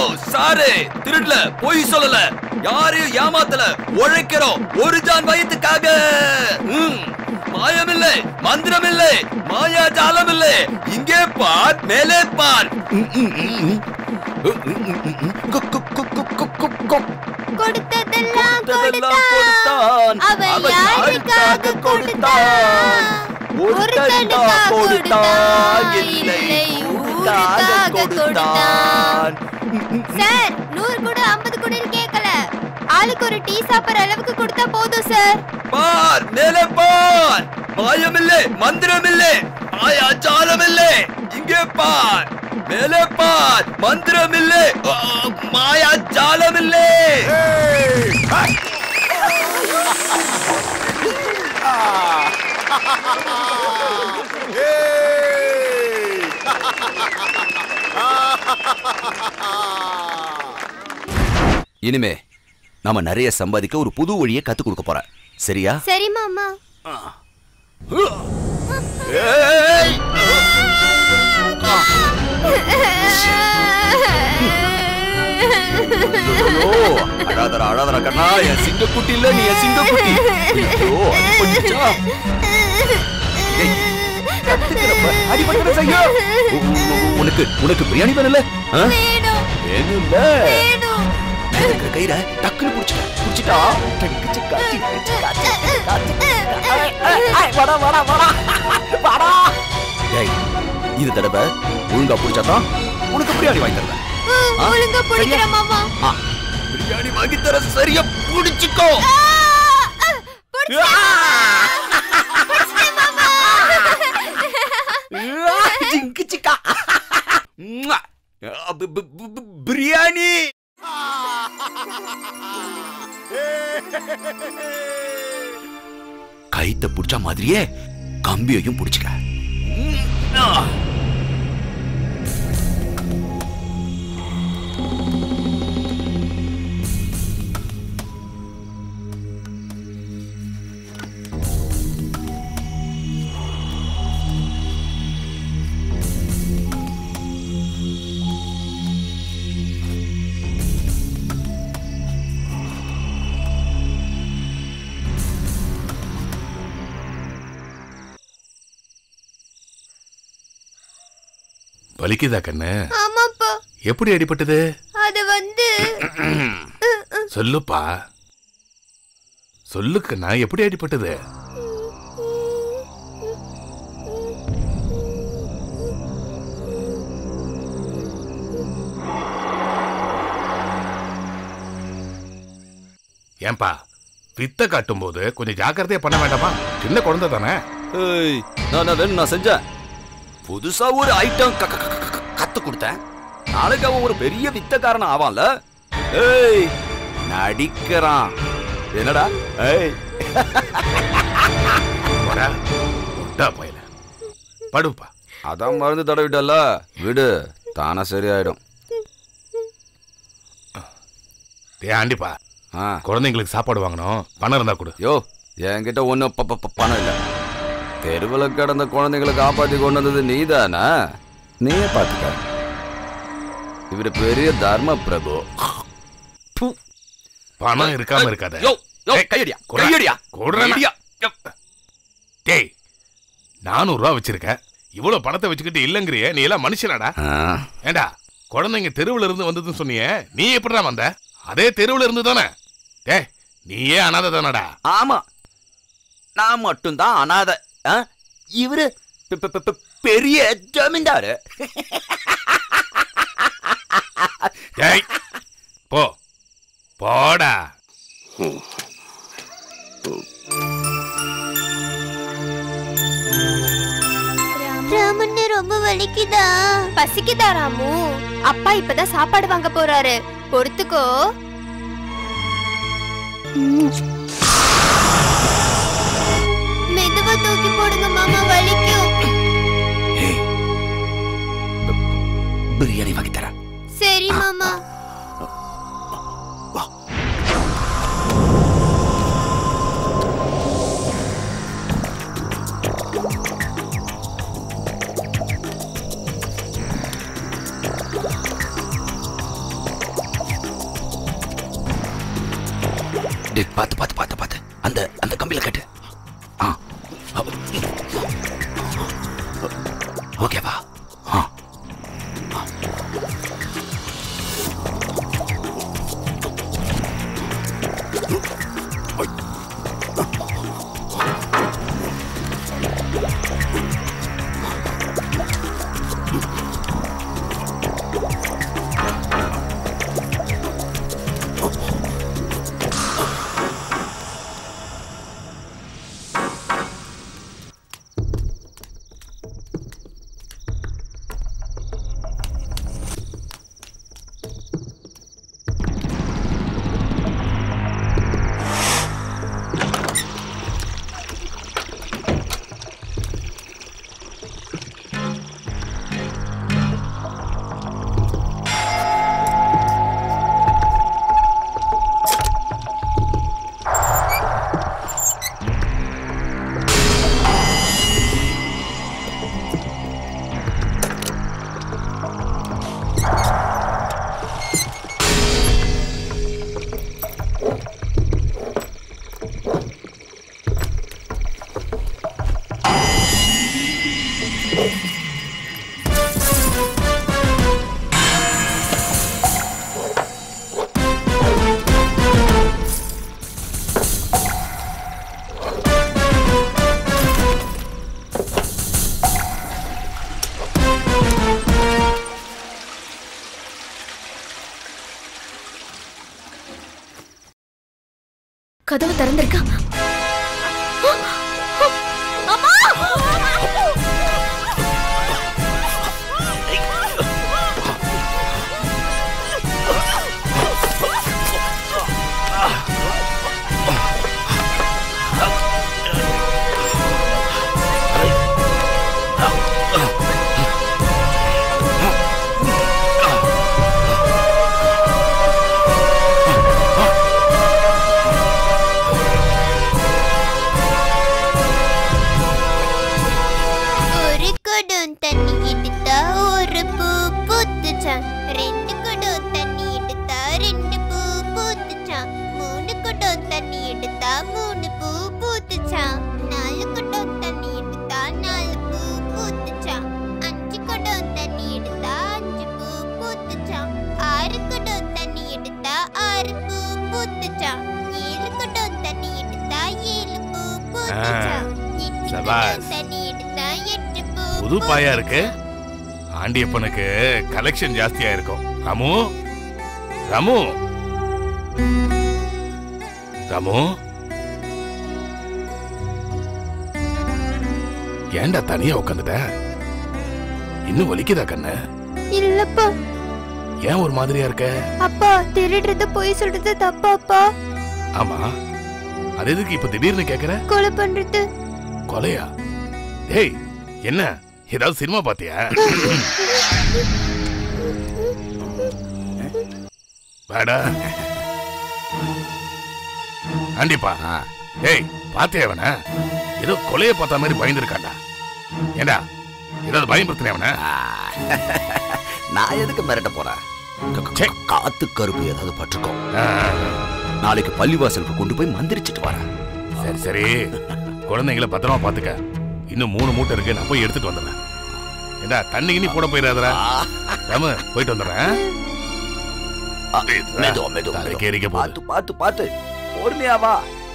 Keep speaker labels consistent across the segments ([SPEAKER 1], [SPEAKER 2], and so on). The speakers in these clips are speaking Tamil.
[SPEAKER 1] சாரு திருடல, பொய் சொல்லல, யாரையும் ஏமாத்தல, உழைக்கிறோம் ஒரு ஜான் வயிற்றுக்காக. மாயமில்லை, மந்திரமில்லை, மாயாஜாலமில்லை. இங்கே பார், மேலே பார்.
[SPEAKER 2] கொடுத்ததெல்லாம் கொடுத்தான், அவன் யாருக்காக கொடுத்தான்? ஒருத்தனுக்காக கொடுத்தான், இல்லை ஊருக்காக கொடுத்தான். சார் 100 கூட 50 கூட கேட்கல, ஆளுக்கு ஒரு டீ சாப்பிடுற அளவுக்கு கொடுத்தா போதும் சார்.
[SPEAKER 1] பார், மேலே பார். மாயமில்லை, மந்திரமில்லை, மாயாஜாலமில்லை. இங்கே பார், மேலே பார். மந்திரமில்லை, மாயாஜாலமில்லை. இனிமே நாம நிறைய சம்பாதிக்க ஒரு புது வழியை கத்து கொடுக்க போறேன். சரியா?
[SPEAKER 2] சரி மாமா.
[SPEAKER 1] அழாதரா அழாதரா கண்ணா, என் சிங்கக்குட்டி இல்ல, நீ என் சிங்கக்குட்டி. உனக்கு உனக்கு பிரியாணி வேணும்ல? வேணும்ல? கையில டக்குனு புடிச்சிட்டா. இது தடவை ஒழுங்கா புடிச்சாதான் உனக்கு பிரியாணி வாங்கி தரேன்.
[SPEAKER 2] ஒழுங்கா புடிக்கிற மாமா.
[SPEAKER 1] பிரியாணி வாங்கி தர, சரியா புடிச்சுக்கோ. பிரியாணி கைத்த புடிச்ச மாதிரியே கம்பியையும் புடிச்சுக்க.
[SPEAKER 3] வலிக்குதா கண்ணு?
[SPEAKER 2] ஆமாப்பா.
[SPEAKER 3] எப்படி அடிபட்டது?
[SPEAKER 2] அது வந்து
[SPEAKER 3] சொல்லுப்பா, சொல்லு கண்ணா, எப்படி அடிபட்டது? ஏன்பா வித்த காட்டும் போது கொஞ்சம் ஜாக்கிரதையா பண்ண வேண்டாமா? சின்ன குழந்தை தானே.
[SPEAKER 1] நான் வேணும், நான் செஞ்சேன். புதுசா ஒரு ஐட்டம் கத்து கொடுத்தேன். நாளைக்கு அவன் ஒரு பெரிய வித்தக்காரன் ஆவான்ல. ஏய், நடிக்கிறான். என்னடா? ஏய்,
[SPEAKER 3] படுப்பா.
[SPEAKER 1] அதான் மருந்து தடவிட்டல்ல, விடு, தானா சரியாயிடும்.
[SPEAKER 3] ஆண்டிப்பா, குழந்தைங்களுக்கு சாப்பாடு வாங்கணும், பணம் இருந்தா கொடு.
[SPEAKER 1] யோ, என்கிட்ட ஒன்னும் பணம் இல்ல. தெருவில் கிடந்த குழந்தைங்களை காப்பாத்தி கொண்டு வந்தது நீதானா? நீயே பாத்துக்க. இவரு பெரிய தர்ம பிரபு.
[SPEAKER 3] பணம் இருக்காம இருக்காத.
[SPEAKER 1] கையடியா கையடியா கையடியா.
[SPEAKER 3] டேய், 400 ரூபா வச்சிருக்க, இவ்வளவு பணத்தை வச்சுக்கிட்டு இல்லங்கிறிய, நீ எல்லாம் மனுஷனாடா? ஏண்டா, குழந்தைங்க தெருவுல இருந்து வந்ததுன்னு சொன்னியே, நீ எப்படிதான் வந்த? அதே தெருவுல இருந்து தானே? டேய், நீயே அனாதை தானடா?
[SPEAKER 1] ஆமா, நான் மட்டும்தான் அனாதை. இவரு பெரிய ஜமீன்தாரு.
[SPEAKER 3] போ போடா.
[SPEAKER 2] ராமண்ணே, ரொம்ப வலிக்குதா? பசிக்குதா ராமு? அப்பா இப்பதான் சாப்பாடு வாங்க போறாரு, பொறுத்துக்கோ. மெதுவா தூக்கி போடுங்க மாமா, வலிக்கும்.
[SPEAKER 1] பிரியாணி வாங்கி தர.
[SPEAKER 2] சரி மாமா.
[SPEAKER 1] பாத்து பாத்து பாத்து பாத்து அந்த அந்த கம்பியில கட்டு. ஓகேவா?
[SPEAKER 2] கதவு திறந்திருக்கா?
[SPEAKER 3] புது பாயா இருக்கு. ஆண்டியப்பனுக்கு கலெக்ஷன் ஜாஸ்தியா இருக்கும். ராமு ராமு ராமு, ஏன்டா தனியா உட்காந்துட்ட? இன்னும் வலிக்குதா கண்ணு?
[SPEAKER 2] இல்லப்பா.
[SPEAKER 3] ஏன் ஒரு மாதிரியா இருக்க?
[SPEAKER 2] அப்பா, திருடுறது போய் சொல்றது தப்பா அப்பா?
[SPEAKER 3] ஆமா, அது எதுக்கு இப்ப திடீர்னு கேக்குற?
[SPEAKER 2] கொலை பண்றது.
[SPEAKER 3] கொலையா? ஏய், என்ன ஏதாவது சினிமா பாத்தியா? வாடா. ஆண்டிப்பா, ஏய் பாத்தியா அவன? ஏதோ கொலைய பார்த்த மாதிரி பயந்துருக்காண்டா. ஏண்டா ஏதாவது பயன்படுத்தின அவன?
[SPEAKER 1] நான் எதுக்கு மிரட்ட போறேன்? காத்து கருப்பு ஏதாவது பட்டுக்கும். நாளைக்கு பள்ளிவாசலுக்கு கொண்டு போய் மந்திரிச்சிட்டு வரேன்.
[SPEAKER 3] சரி சரி, குழந்தைங்களை பத்திரமா பாத்துக்க. இன்னும் 3 மூட்டை இருக்கு, நான் போய் எடுத்துட்டு வந்துடுறேன். ஏண்டா தண்ணி கிண்ணி போட போயிடாதடா. ராமு, போயிட்டு வந்துடுறேன்.
[SPEAKER 1] பாத்து பாத்து பாத்து, பொறுமையாவா.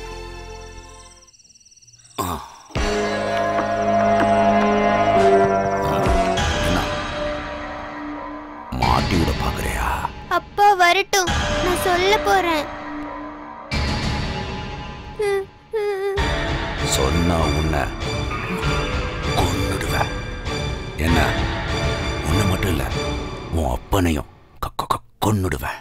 [SPEAKER 1] மாட்டி விட பாக்குறியா?
[SPEAKER 2] அப்பா வரட்டும், நான் சொல்ல போறேன்.
[SPEAKER 1] சொன்னா உன்னை கொன்னுடுவேன். என்ன, உன்னை மட்டும் இல்ல, உன் அப்பனையும் கொன்னுடுவேன்.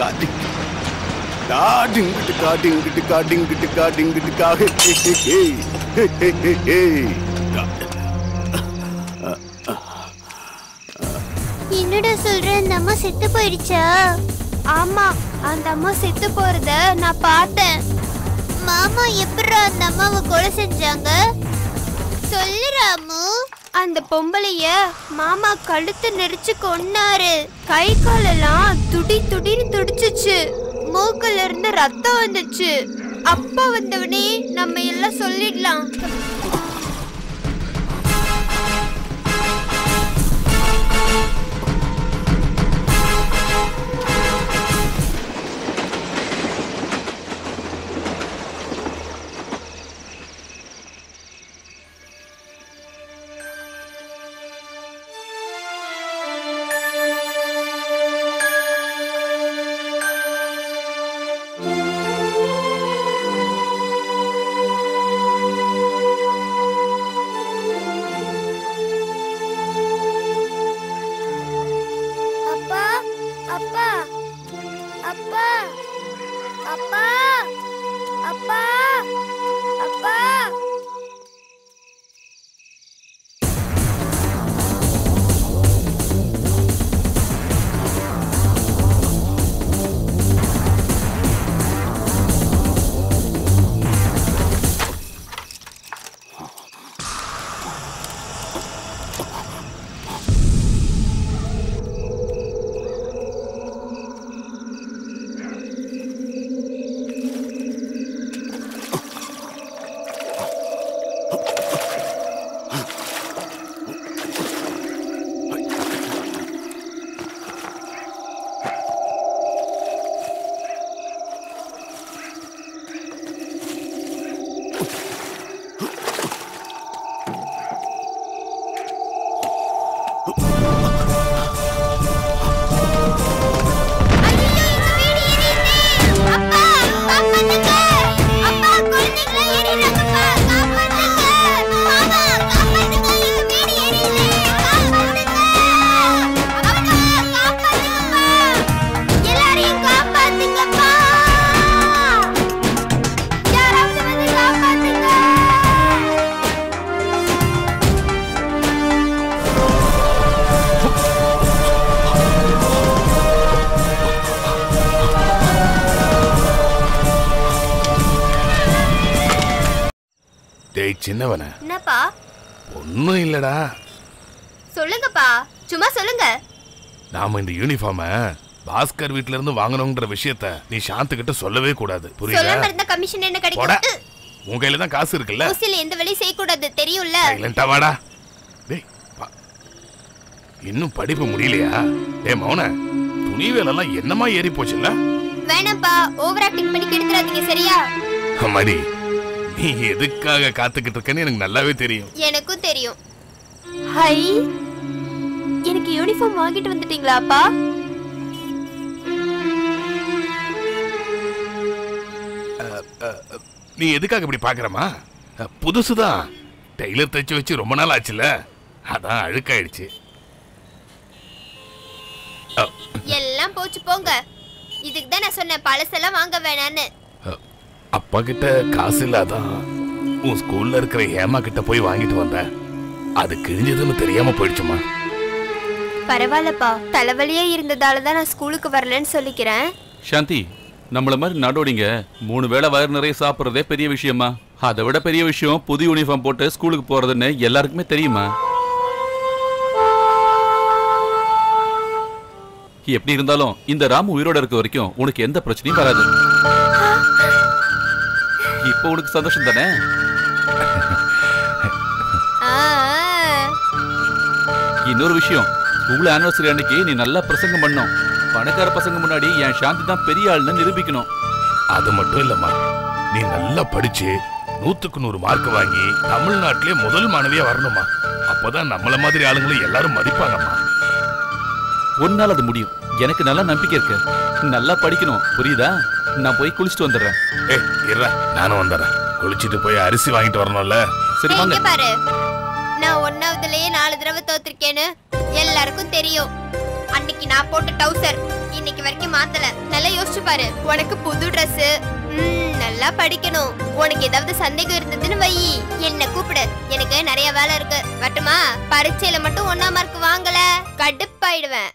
[SPEAKER 2] என்னடா சொல்ற, அந்த அம்மா செத்து போயிடுச்சா? ஆமா, அந்த அம்மா செத்து போறத நான் பார்த்தேன். மாமா எப்படிடா அந்த அம்மாவை கொலை செஞ்சாங்க? சொல்லு ராமு. அந்த பொம்பளைய மாமா கழுத்து நெரிச்சு கொன்னாரு. கை காலெல்லாம் துடி துடின்னு துடிச்சுச்சு. மூக்குல இருந்து ரத்தம் வந்துச்சு. அப்பா வந்தவனே நம்ம எல்லாம் சொல்லிடலாம்.
[SPEAKER 3] சின்னவன
[SPEAKER 2] என்னப்பா?
[SPEAKER 3] ஒண்ணும் இல்லடா.
[SPEAKER 2] சொல்லுங்கப்பா, சும்மா சொல்லுங்க.
[SPEAKER 3] நாம இந்த யூனிஃபார்ம பாஸ்கர் வீட்ல இருந்து வாங்கணும்ன்ற விஷயத்தை நீ சாந்தி கிட்ட சொல்லவே கூடாது. புரியுதா?
[SPEAKER 2] சொல்லாம இருந்தா கமிஷன் என்ன கிடைக்கும்?
[SPEAKER 3] உன் கையில தான் காசு இருக்குல்ல.
[SPEAKER 2] உசில எந்த வேலையும் செய்ய கூடாது, தெரியும்ல?
[SPEAKER 3] சைலண்டா வாடா. டேய் இன்னும் படிப்பு முடியலையா? டேய் மௌன, துணி வேலைலாம் என்னமா ஏறி போச்சுல்ல?
[SPEAKER 2] வேணாம்ப்பா, ஓவர் ஆக்டிங் பண்ணி கெடுத்துறாதீங்க, சரியா?
[SPEAKER 3] அம்மாடி, நீ எதுக்காக காத்துக்கிட்டு இருக்கன்னு எனக்கு நல்லாவே தெரியும்.
[SPEAKER 2] எனக்கும் தெரியும். ஹை, எனக்கு யூனிஃபார்ம் வாங்கிட்டு வந்துட்டீங்களா அப்பா?
[SPEAKER 3] நீ எதுக்காக இப்படி பாக்குறமா? புதுசுதான், டெய்லர் தைச்சு வச்சு ரொம்ப நாள் ஆச்சுல, அதான் அழுக்காயிடுச்சு.
[SPEAKER 2] எல்லாம் போச்சு போங்க. இதுக்கு தான் நான் சொன்னேன் பழசெல்லாம் வாங்க வேணான்னு.
[SPEAKER 3] அப்பா கிட்ட காசு இல்லாதான் உன் ஸ்கூல்ல இருக்கிற ஏமா கிட்ட போய் வாங்கிட்டு வந்தேன். அது கிழிஞ்சதுன்னு தெரியாம போயிடுச்சுமா.
[SPEAKER 2] பரவாயில்லப்பா, தலைவலியே இருந்ததால தான் நான் ஸ்கூலுக்கு வரலன்னு சொல்லிக்கிறேன்.
[SPEAKER 4] சாந்தி, நம்மள மாதிரி நடோடிங்க 3 வேளை வயிறு நிறைய சாப்பிட்றதே பெரிய விஷயமா? அதை விட பெரிய விஷயம் புது யூனிஃபார்ம் போட்டு ஸ்கூலுக்கு போறதுன்னு எல்லாருக்குமே தெரியுமா? எப்படி இருந்தாலும் இந்த ராமு உயிரோட இருக்க வரைக்கும் உனக்கு எந்த பிரச்சனையும் வராது. இப்போ உனக்கு சந்தோஷம் தானே? இன்னொரு விஷயம், ஸ்கூல் ஆனிவர்சரி அன்னைக்கு நீ நல்லா பிரசங்கம் பண்ணணும். பணக்கார பசங்க முன்னாடி என் சாந்தி தான் பெரிய ஆள்னு நிரூபிக்கணும்.
[SPEAKER 3] அது மட்டும் இல்லம்மா, நீ நல்லா படிச்சு 100க்கு 100 மார்க் வாங்கி தமிழ்நாட்டிலே முதல் மாணவியா வரணுமா. அப்பதான் நம்மள மாதிரி ஆளுங்களை எல்லாரும் மதிப்பாங்கம்மா.
[SPEAKER 4] ஒன்னால அது முடியும், எனக்கு நல்ல நம்பிக்கை இருக்கு. நல்லா படிக்கணும், புரியுதா? நான் போய் குளிச்சுட்டு வந்துடுறேன்.
[SPEAKER 3] இருடா, நானும் வந்துடுறேன். குளிச்சுட்டு போய் அரிசி வாங்கிட்டு வரணும்ல.
[SPEAKER 4] சரி வாங்க.
[SPEAKER 2] பாரு, நான் 1வதுலயே 4 தடவை தோத்துருக்கேன்னு எல்லாருக்கும் தெரியும். அன்னைக்கு நான் போட்ட டவுசர் இன்னைக்கு வரைக்கும் மாத்தல. நல்லா யோசிச்சு பாரு. உனக்கு புது Dress, நல்லா படிக்கணும். உனக்கு ஏதாவது சந்தேகம் இருந்ததுன்னு வை, என்ன கூப்பிடு. எனக்கு நிறைய வேலை இருக்கு. வரட்டுமா? பரீட்சையில மட்டும் 1ஆம் மார்க் வாங்கல கடுப்பாயிடுவேன்.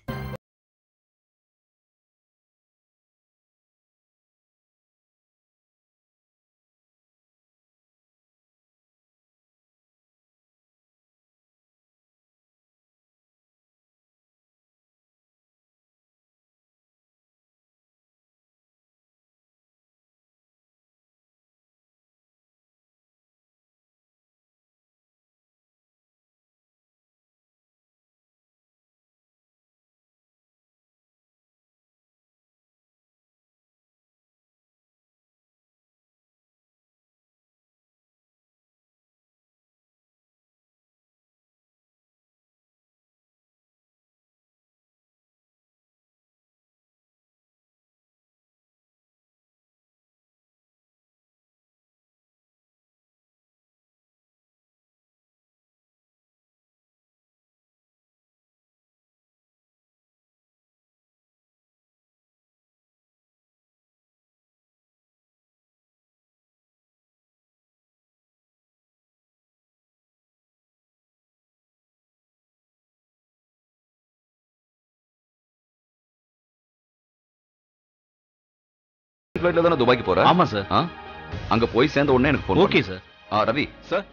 [SPEAKER 1] ஃளைட்ல தான துபாய்க்கு போற?
[SPEAKER 4] ஆமா சார்.
[SPEAKER 1] அங்க போய் சேர்ந்த உடனே எனக்கு phone.
[SPEAKER 4] Okay sir.
[SPEAKER 1] Ravi sir,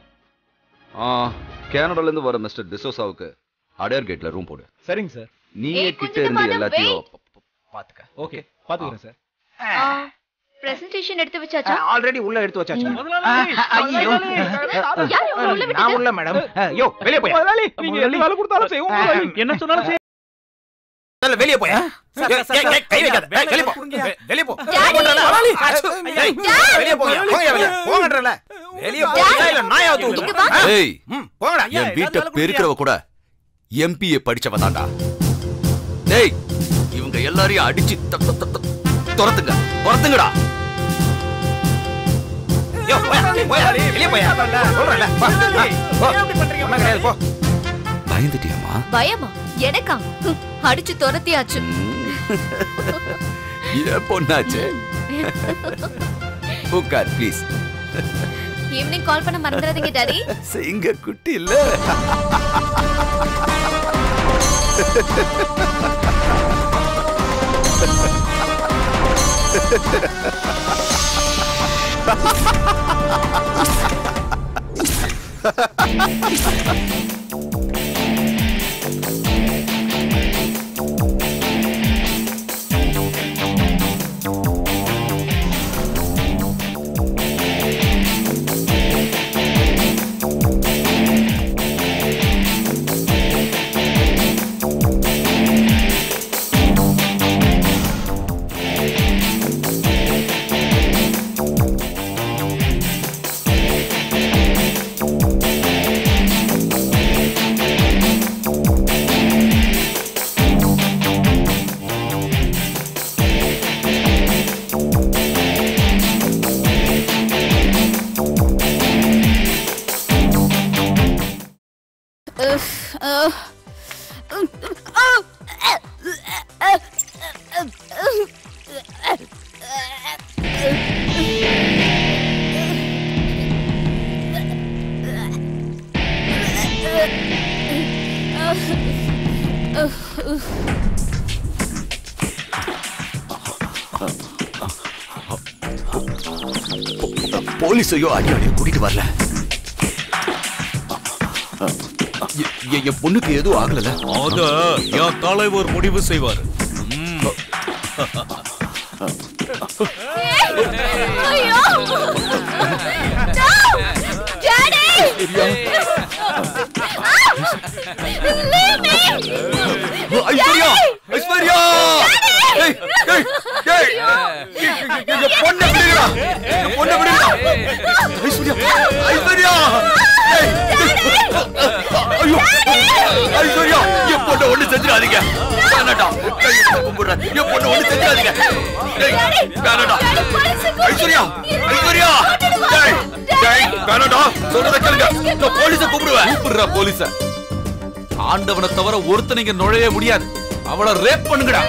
[SPEAKER 1] கனடால இருந்து வர மிஸ்டர் டிசோசாவுக்கு அடையார் கேட்ல ரூம் போடு.
[SPEAKER 5] சரிங்க சார்.
[SPEAKER 1] நீயே கிட்ட இருந்து எல்லாத்தையும் பாத்துக்க.
[SPEAKER 5] ஓகே, பாத்துக்கிறேன் சார்.
[SPEAKER 2] பிரசன்டேஷன் எடுத்து வச்சாச்சா?
[SPEAKER 5] ஆல்ரெடி உள்ள எடுத்து வச்சாச்சு.
[SPEAKER 2] ஐயோ, யார் உள்ள விட்டது?
[SPEAKER 5] நான் உள்ள மேடம். யோ வெளிய போய். முதலாளி நீங்க எந்த வேலை கொடுத்தாலும் செய்வோம் முதலாளி. என்ன சொன்னாலும் செய். வெளிய போய். கை வைக்காத. வெளிய போ. வெளிய போ. முதலாளி வெளிய போங்க. போங்கன்றல. வெளிய போங்க இல்ல நாயாவது ஊத்து.
[SPEAKER 1] ஏய்
[SPEAKER 5] போங்கடா.
[SPEAKER 1] என் வீட்டை பெருக்கிறவ கூட எம்பிஏ படிச்சவ தான்டா. டேய் இவங்க எல்லாரையும் அடிச்சு துரத்துங்க, துரத்துங்கடா.
[SPEAKER 5] யோ போய் வெளிய போய். சொல்றல. எப்படி பண்றீங்க? ஒண்ணு கிடையாது போ.
[SPEAKER 1] பயந்துட்டியாமா?
[SPEAKER 6] பயமா? எனக்கா? அடிச்சு துரத்தியாச்சு.
[SPEAKER 1] ஏன் பொண்ணாச்சு? உட்கார் ப்ளீஸ்.
[SPEAKER 6] ஈவினிங் கால் பண்ண மறந்துடாதீங்க டாடி.
[SPEAKER 1] சிங்க குட்டி இல்ல. போலீஸையோ அடி அடி கூட்டிட்டு வரல. என் பொண்ணுக்கு எதுவும் ஆகல.
[SPEAKER 7] அத என் தலைவர் முடிவு செய்வார்.
[SPEAKER 1] ஐஸ்வர்யா, ஐஸ்வர்யா, பொண்ணு விடுங்கடா, பொண்ணு விடுங்கடா. ஐஸ்வர்யா, ஐஸ்வர்யா, ஐயோ ஐஸ்வர்யா, என் பொண்ணை ஒண்ணு செஞ்சிடாதீங்க. வேணாடா, கும்பிடுறேன், என் பொண்ணை ஒண்ணு செஞ்சிடாதீங்க. வேணாடா ஐஸ்வர்யா, ஐஸ்வர்யா, வேணாடா, சொல்றத கேளுங்க. நான் போலீஸை கூப்பிடுவேன்.
[SPEAKER 4] கூப்பிடுற போலீஸ. ஆண்டவனை தவிர ஒருத்தன் இங்க நுழைய முடியாது. அவளை ரேப் பண்ணுங்கடா.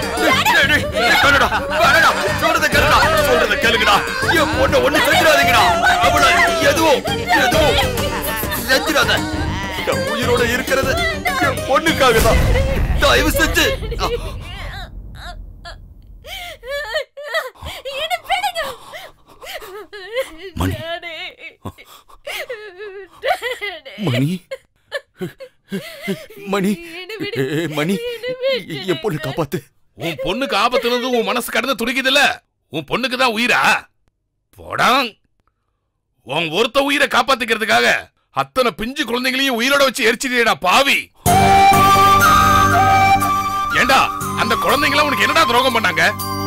[SPEAKER 1] சொல்றத கேளுங்கடா. என் பொண்ணை ஒண்ணு செஞ்சிடாதீங்கடா. அவளை எதுவும் செஞ்சிடாத. உயிரோட இருக்கிறது என் பொண்ணுக்காக தான். தயவு செஞ்சு மணி மணி மணி மணி என் பொண்ணு காப்பாத்து.
[SPEAKER 3] உன் பொண்ணுக்கு ஆபத்துனது உன் மனசு கடந்து துடிக்குதுல்ல, உன் பொண்ணுக்கு தான் உயிரா? போடாங். உன் ஒருத்த உயிரை காப்பாத்திக்கிறதுக்காக அத்தனை பிஞ்சு குழந்தைகளையும் உயிரோட வச்சு எரிச்சிட்டேடா பாவி. ஏண்டா அந்த குழந்தைங்கள உனக்கு என்னடா துரோகம் பண்ணாங்க?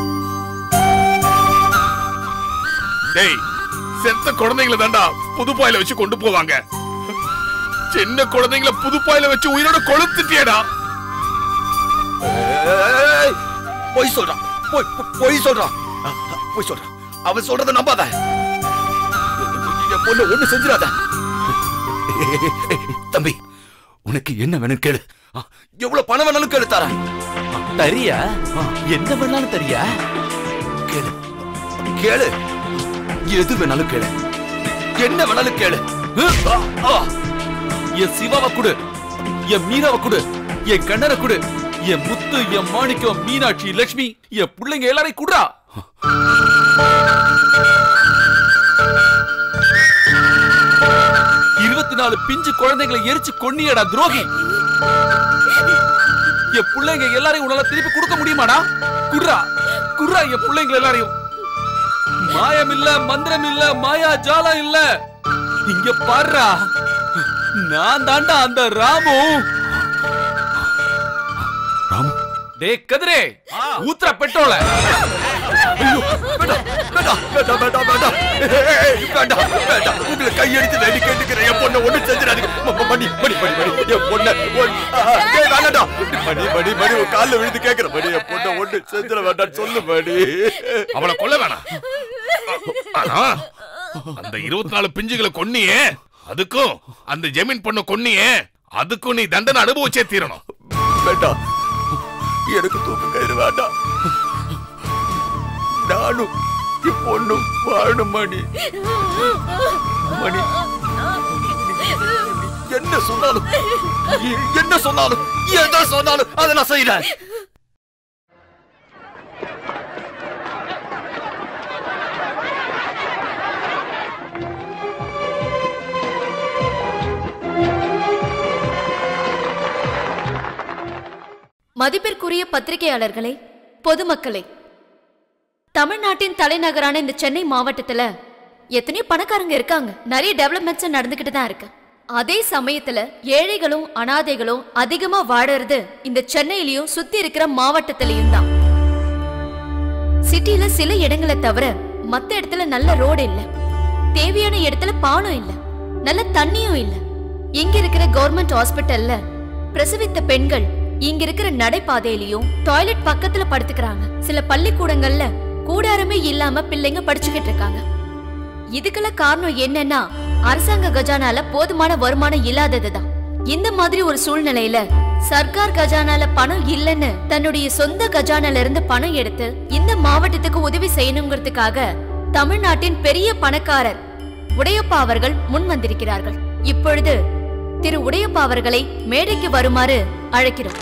[SPEAKER 3] டேய், செத்த குழந்தைங்களை தாண்டா புதுப்பாயில வச்சு கொண்டு போவாங்க. சின்ன குழந்தைங்களை புதுப்பாயில வச்சு உயிரோட கொளுத்துட்டியடா.
[SPEAKER 1] பொய் சொல்றான். பொய் சொல்றான். அவன் சொல்றத நம்பாத. என் பொண்ணு ஒண்ணு செஞ்சிடாத. தம்பி, உனக்கு என்ன வேணும் கேளு. எவ்வளவு பணம் வேணாலும் கேளு தரேன். தரியா? என்ன வேணாலும் தரியா? கேளு கேளு. எது வேணாலும் கேளு. என்ன வேணாலும் கேளு.
[SPEAKER 4] என் சிவாவை கொடு, என் மீராவை கொடு, என் கண்ணரை கொடு, என் முத்து, என் மாணிக்கம், மீனாட்சி, லட்சுமி, என் பிள்ளைங்க எல்லாரையும் குடுறா. 24 பிஞ்சு குழந்தைகளை எரிச்சு கொன்னியடா துரோகி. என் பிள்ளைங்க எல்லாரையும் உன்னால திருப்பி கொடுக்க முடியுமாடா? குடுறா குடுறா என் பிள்ளைங்க எல்லாரையும். மாயம் இல்ல, மந்திரம் இல்ல, மாயா ஜாலம் இல்ல. இங்க பாருடா, நான் தாண்டா அந்த ராமு. டேய் கதிரே, ஊத்ரா பெட்ரோல.
[SPEAKER 1] உங்களை கையெடுத்து வேண்டி கேட்டுக்கிறேன். என் பொண்ணை ஒண்ணு செஞ்சிடாதீங்க. மணி மணி மணி மணி என் பொண்ணை மணி காலில் விழுந்து கேட்கிற மணி. என் பொண்ணை ஒண்ணு செஞ்சிட வேண்டாம் சொல்லு மணி.
[SPEAKER 3] அவளை கொல்ல வேணாம். ஆனா அந்த 24 பிஞ்சுகளை கொன்னியே, அதுக்கும் அந்த ஜமீன் பொண்ணு கொன்னியே, அதுக்கும் நீ தண்டனை அனுபவிச்சே தீரணும்.
[SPEAKER 1] வேண்டாம், எனக்கு தூக்க கயிறு வேண்டாம். நானும் பொண்ணும் வாழணும் மணி. மணி என்ன சொன்னாலும் எதை சொன்னாலும் அதை நான் செய்யறேன்.
[SPEAKER 6] மதிப்பிற்குரிய பத்திரிகையாளர்களே, பொதுமக்களே, தமிழ்நாட்டின் தலைநகரான இந்த சென்னை மாவட்டத்துல எத்தனையோ பணக்காரங்க இருக்காங்க. நிறைய டெவலப்மெண்ட்ஸ் நடந்துகிட்டு தான் இருக்கு. அதே சமயத்துல ஏழைகளும் அனாதைகளும் அதிகமா வாழறது இந்த சென்னையிலயும் சுத்தி இருக்கிற மாவட்டத்திலயும் தான். சிட்டில சில இடங்களை தவிர மத்த இடத்துல நல்ல ரோடு இல்ல, தேவையான இடத்துல பாலம் இல்ல, நல்ல தண்ணியும் இல்ல. இங்க இருக்கிற கவர்மெண்ட் ஹாஸ்பிட்டல்ல பிரசவித்த பெண்கள் இங்க இருக்கிற நடைபாதையிலயும் டாய்லெட் பக்கத்துல படுத்துக்கிறாங்க. சில பள்ளிக்கூடங்கள்ல கூடாரமே இல்லாம பிள்ளைங்க படிச்சுக்கிட்டு இருக்காங்க. இதுக்கெல்லாம் காரணம் என்னன்னா அரசாங்க கஜானால போதுமான வருமானம் இல்லாததுதான். இந்த மாதிரி ஒரு சூழ்நிலையில சர்க்கார் கஜானால பணம் இல்லைன்னு தன்னுடைய சொந்த கஜானால இருந்து பணம் எடுத்து இந்த மாவட்டத்துக்கு உதவி செய்யணுங்கிறதுக்காக தமிழ்நாட்டின் பெரிய பணக்காரர் உடையப்பா அவர்கள் முன் வந்திருக்கிறார்கள். இப்பொழுது திரு உடையப்பா அவர்களை மேடைக்கு வருமாறு அழைக்கிறோம்.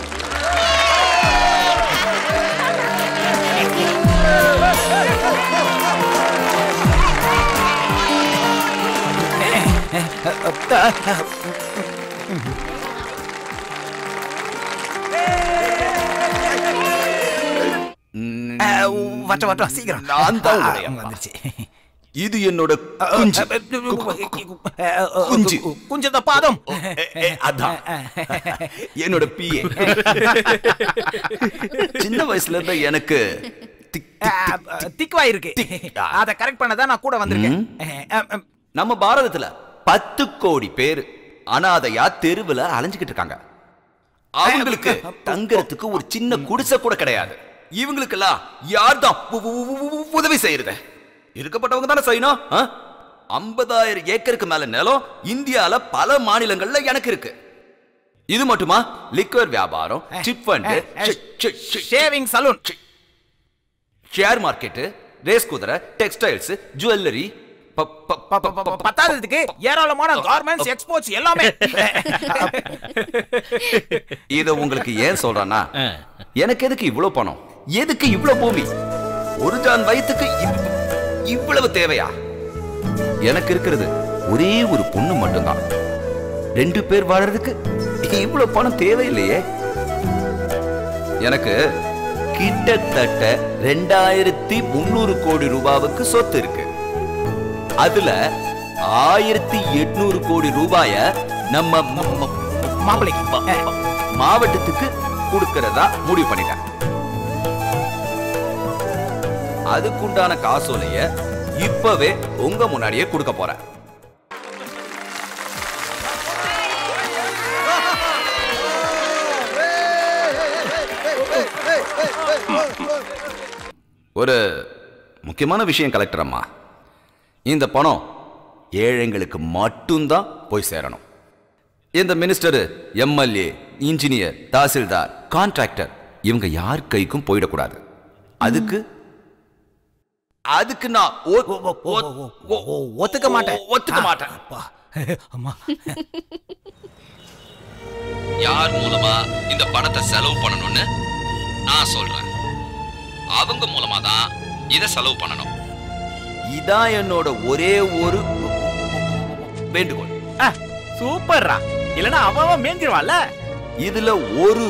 [SPEAKER 1] சீக்கிரம் நான் தான் வந்துருச்சு. இது என்னோட குஞ்சு. குஞ்சு
[SPEAKER 5] குஞ்சத பாதம்.
[SPEAKER 1] அதான் என்னோட பிஏ. சின்ன வயசுல இருந்த எனக்கு
[SPEAKER 5] திக்வா இருக்கு. அத கரெக்ட் பண்ணதான் நான் கூட வந்திருக்கேன்.
[SPEAKER 1] நம்ம பாரதத்துல 10 கோடி பேர் அனாதையா தெருவுல அலைஞ்சுக்கிட்டு இருக்காங்க. அவங்களுக்கு தங்கறதுக்கு ஒரு சின்ன குடிசை கூட கிடையாது. இவங்களுக்கெல்லாம் யார் தான் உதவி செய்யறது? இருக்கப்பட்டவங்க தானே செய்யணும். 50,000 ஏக்கருக்கு மேல நிலம் இந்தியால பல மாநிலங்கள்ல எனக்கு இருக்கு. இது மட்டுமா? லிக்வர் வியாபாரம், chit fund,
[SPEAKER 5] shaving saloon,
[SPEAKER 1] share market, race குதிரை, டெக்ஸ்டைல்ஸ், ஜுவல்லரி,
[SPEAKER 5] பத்தாததுக்கு ஏராளமான கார்மெண்ட்ஸ், எக்ஸ்போர்ட்ஸ் எல்லாமே.
[SPEAKER 1] இத உங்களுக்கு ஏன் சொல்றேன்னா, எனக்கு எதுக்கு இவ்வளவு பணம், எதுக்கு இவ்வளவு பூமி, ஒரு ஜான் வயிற்றுக்கு இவ்வளவு தேவையா? எனக்கு இருக்கிறது ஒரே ஒரு பொண்ணு மட்டும்தான். 2 பேர் வாழறதுக்கு இவ்வளவு பணம் தேவையில்லையே. எனக்கு கிட்டத்தட்ட 2300 கோடி ரூபாவுக்கு சொத்து இருக்கு. அதுல 1800 கோடி ரூபாய நம்ம மாவட்டத்துக்கு கொடுக்கறதா முடிவு பண்ணிட்டேன். அதுக்குண்டான காசோலைய இப்பவே உங்க முன்னாடியே கொடுக்க போறேன். ஒரு முக்கியமான விஷயம் கலெக்டர் அம்மா, இந்த பணம் ஏழைங்களுக்கு மட்டும்தான் போய் சேரணும். இந்த minister, MLA, engineer, tahsildar, contractor இவங்க யார் கைக்கும் போயிடக்கூடாது. அதுக்கு நான் ஒத்துக்க மாட்டேன். யார் மூலமா இந்த பணத்தை செலவு பண்ணணும்னு நான் சொல்றேன், அவங்க மூலமா தான் இத செலவு பண்ணணும். இதான் என்னோட ஒரே ஒரு வேண்டுகோள்.
[SPEAKER 5] சூப்பர்ரா, இல்லனா அவன் மேஞ்சிருவான்ல.
[SPEAKER 1] இதுல ஒரு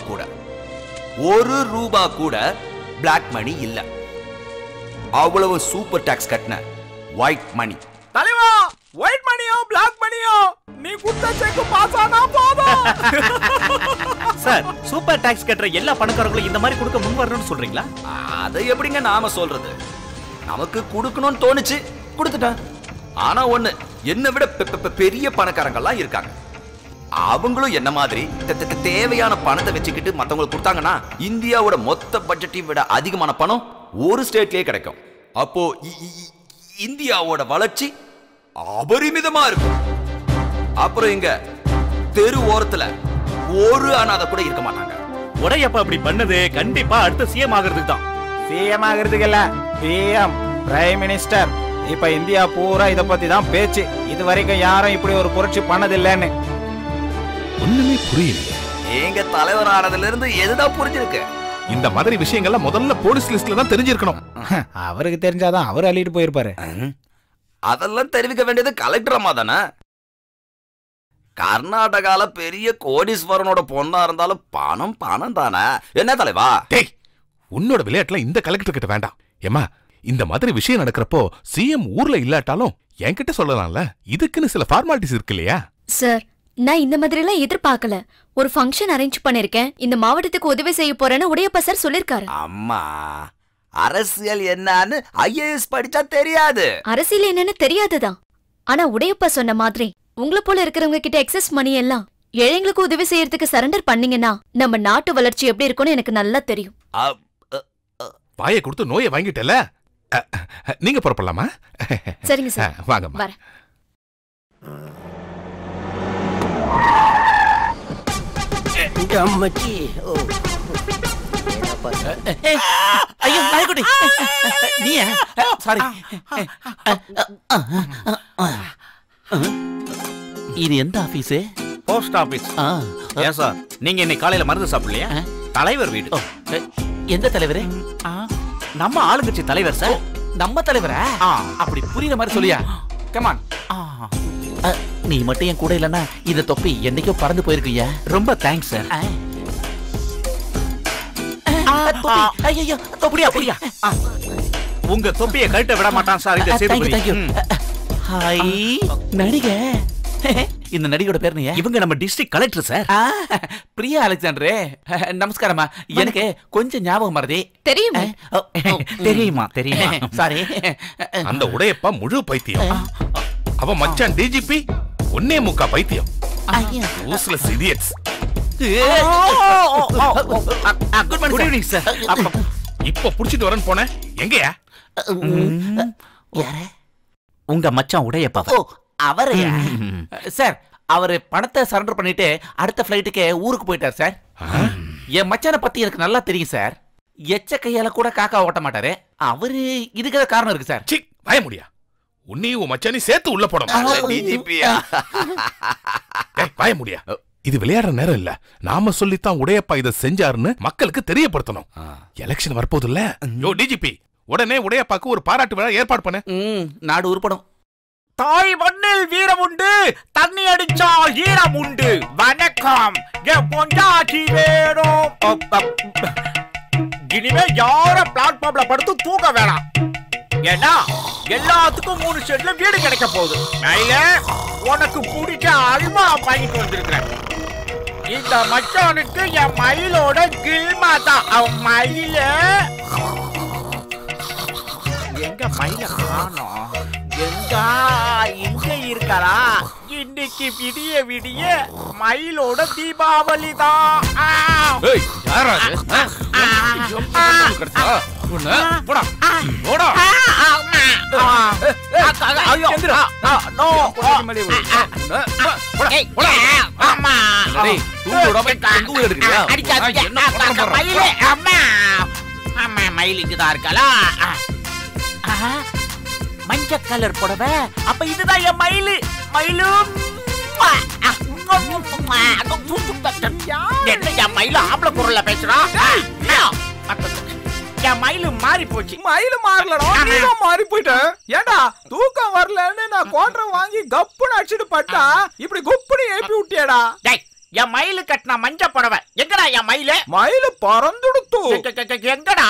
[SPEAKER 1] ரூபா கூட பிளாக் மணி இல்ல. அவ்வளவு சூப்பர் டாக்ஸ் கட்டின ஒயிட் மணி.
[SPEAKER 5] தலைவா, ஒயிட் மணியோ பிளாக் மணியோ நீ குடுத்த செக் பாஸ் ஆனா போதும். சார், சூப்பர் டாக்ஸ் கட்டற எல்லா பணக்காரங்களும் இந்த மாதிரி கொடுக்க முன் வரணும்னு சொல்றீங்களா?
[SPEAKER 1] அதை எப்படிங்க நாம சொல்றது? நமக்கு கொடுக்கணும்னு தோணுச்சு, கொடுத்துட்டேன். ஆனா ஒண்ணு, என்ன விட பெரிய பணக்காரங்கள்லாம் இருக்காங்க. அவங்களும் என்ன மாதிரி தேவையான பணத்தை வச்சுக்கிட்டு மத்தவங்களுக்கு கொடுத்தாங்கன்னா இந்தியாவோட மொத்த பட்ஜெட்டை விட அதிகமான பணம் ஒரு ஸ்டேட்லயே கிடைக்கும். அப்போ இந்தியாவோட வளர்ச்சி அபரிமிதமா இருக்கும். அப்புறம் இங்க தெரு ஓரத்துல ஒரு அனாதை கூட இருக்க மாட்டாங்க.
[SPEAKER 5] உடையப்ப அப்படி பண்ணது கண்டிப்பா அடுத்த சிஎம் ஆகிறதுக்கு தான். சிஎம் ஆகிறதுக்கு இல்ல, பிஎம், பிரைம் மினிஸ்டர். இப்ப இந்தியா பூரா இத பத்தி தான் பேச்சு. இது வரைக்கும் யாரும் இப்படி ஒரு புரட்சி பண்ணதில்லைன்னு.
[SPEAKER 3] ஒண்ணுமே புரியல.
[SPEAKER 1] எங்க தலைவர் ஆனதுல இருந்து எதுதான் புரிஞ்சிருக்கு?
[SPEAKER 3] இந்த மாதிரி விஷயங்கள்லாம் முதல்ல போலீஸ் லிஸ்ட்ல தான் தெரிஞ்சிருக்கணும்.
[SPEAKER 5] அவருக்கு தெரிஞ்சாதான் அவர் அள்ளிட்டு போயிருப்பாரு.
[SPEAKER 1] அதெல்லாம் தெரிவிக்க வேண்டியது கலெக்டர் அம்மா தானே. கர்நாடகால பெரிய கோடீஸ்வரனோட பொண்ணா இருந்தாலும் பணம் தானே. என்ன தலைவா?
[SPEAKER 3] டேய், உன்னோட விளையாட்டுல இந்த கலெக்டர் கிட்ட வேண்டாம். ஏமா, இந்த மாதிரி விஷயம் நடக்கிறப்போ சிஎம் ஊர்ல இல்லாட்டாலும் என்கிட்ட சொல்லலாம்ல. இதுக்குன்னு சில ஃபார்மாலிட்டிஸ் இருக்கு இல்லையா?
[SPEAKER 6] சார், நான் இந்த மாதிரி எல்லாம் எதிர்பார்க்கல. ஒரு ஃபங்க்ஷன் அரேஞ்ச் பண்ணிருக்கேன், இந்த மாவட்டத்துக்கு உதவி செய்ய போறேன்னு உடையப்பா சார் சொல்லிருக்காரு.
[SPEAKER 1] அம்மா, அரசியல் என்னன்னு ஐஏஎஸ் படிச்சா தெரியாது.
[SPEAKER 6] அரசியல் என்னன்னு தெரியாதுதான். ஆனா உடையப்பா சொன்ன மாதிரி உங்களை போல இருக்கிறவங்க கிட்ட எக்ஸஸ் மணி எல்லாம் ஏழைங்களுக்கு உதவி செய்யறதுக்கு சரண்டர் பண்ணீங்கன்னா நம்ம நாட்டு வளர்ச்சி எப்படி இருக்கும்னு எனக்கு நல்லா தெரியும்.
[SPEAKER 3] வாயை கொடுத்து நோயை வாங்கிட்டல. நீங்க புறப்படலாமா?
[SPEAKER 6] சரிங்க சார்,
[SPEAKER 3] வாங்க.
[SPEAKER 6] வரேன்.
[SPEAKER 5] ஐயோ நாய்க்குட்டி, நீயா? சாரி. இது எந்த ஆபீஸ்? Post office. ஏன் சார், நீங்க இன்னைக்கு காலையில மருந்து சாப்பிடலையா? தலைவர் வீடு. எந்த தலைவர்? நம்ம ஆளுங்கட்சி தலைவர் சார். நம்ம தலைவரா? அப்படி புரியுற மாதிரி சொல்லியா. கமான். நீ மட்டும் என் கூட இல்லன்னா இந்த தொப்பி என்னைக்கோ பறந்து போயிருக்கியா. ரொம்ப தேங்க்ஸ் சார். ஐயோ, தொப்பியா புரியா? உங்க தொப்பியை கழட்ட விட மாட்டான் சார் இந்த சேதுபதி. ஹாய் நடிகை. இந்த நடிகையோட பேர் என்ன? இவங்க நம்ம district collector sir, Priya Alexander. நமஸ்காரமா. எனக்கு கொஞ்சம் ஞாபகம் மறதி.
[SPEAKER 6] தெரியுமா?
[SPEAKER 5] தெரியுமா? சாரி.
[SPEAKER 3] அந்த உடையப்பா முழு பைத்தியம். அவன் மச்சான் டிஜிபி ஒன்னே முக்கா பைத்தியம். Useless idiots.
[SPEAKER 5] Good evening sir.
[SPEAKER 3] இப்ப புடிச்சிட்டு வரேன்னு போனேன். எங்கயா?
[SPEAKER 5] யார? உங்க மச்சான் உடையப்பா. அவரையா? சார், அவரு பணத்தை சரண்டர் பண்ணிட்டு அடுத்த ஃபிளைட்டுக்கு ஊருக்கு போயிட்டார் சார். என் மச்சானை பத்தி எனக்கு நல்லா தெரியும் சார். எச்ச கையால கூட காக்கா ஓட்ட மாட்டாரு. அவரு இதுக்கு காரணம் இருக்கு சார்.
[SPEAKER 3] சி வாய முடியா, உன்னையும் உன் மச்சானி சேர்த்து உள்ள போடணும்.
[SPEAKER 1] டிஜிபியா
[SPEAKER 3] வாய முடியா, இது விளையாடுற நேரம் இல்ல. நாம சொல்லித்தான் உடையப்பா இதை செஞ்சாருன்னு மக்களுக்கு தெரியப்படுத்தணும். எலெக்ஷன் வரப்போது இல்ல. யோ டிஜிபி, உடனே உடையப்பாக்கு ஒரு பாராட்டு விழா ஏற்பாடு பண்ணு.
[SPEAKER 5] நாடு உருப்படும்.
[SPEAKER 8] தாய் மண்ணில் வீரம் உண்டு, தண்ணி அடிச்சா ஈரம் உண்டு. வணக்கம், என் பொண்டாட்டி வேணும். இனிமே யார பிளாட்ஃபார்ம்ல படுத்து தூங்க வேணாம். ஏன்னா எல்லாத்துக்கும் 3 செட்ல வீடு கிடைக்க போகுது. மயில, உனக்கு பிடிச்ச அல்வா வாங்கிட்டு வந்திருக்கிறேன். இந்த மச்சானுக்கு என் மயிலோட கில்மா தான். அவன் மயில எங்க மயில காணோம்? எங்க இங்க இருக்கறா? இன்னைக்கு விடிய விடிய மயிலோட தீபாவளி தான்.
[SPEAKER 3] ஏய் யாரா இது? போடா போடா.
[SPEAKER 8] ஐயோ நோ அம்மா
[SPEAKER 1] டேய் தூங்குடா போய் தூங்க எடுக்கறியா?
[SPEAKER 8] அடிக்காதீங்க மயிலே. அம்மா அம்மா மயில் இங்க தான் இருக்கலா. மஞ்ச கலர் புடவை. அப்ப இதுதான் என் மயிலு. மயிலு என்ன என் மயிலு ஆம்பளை குரல்ல பேசுறான்? என் மயிலு மாறி போச்சு.
[SPEAKER 5] மயிலு மாறலடா, நீதான் மாறி போயிட்ட. ஏண்டா தூக்கம் வரலன்னு நான் கோட்டரை வாங்கி கப்புன்னு அடிச்சுட்டு பட்டா இப்படி குப்புன்னு ஏப்பி விட்டியடா.
[SPEAKER 8] என் மயிலு கட்டின மஞ்ச புடவை எங்கடா? என் மயிலு
[SPEAKER 5] மயிலு பறந்துடுத்து.
[SPEAKER 8] எங்கடா?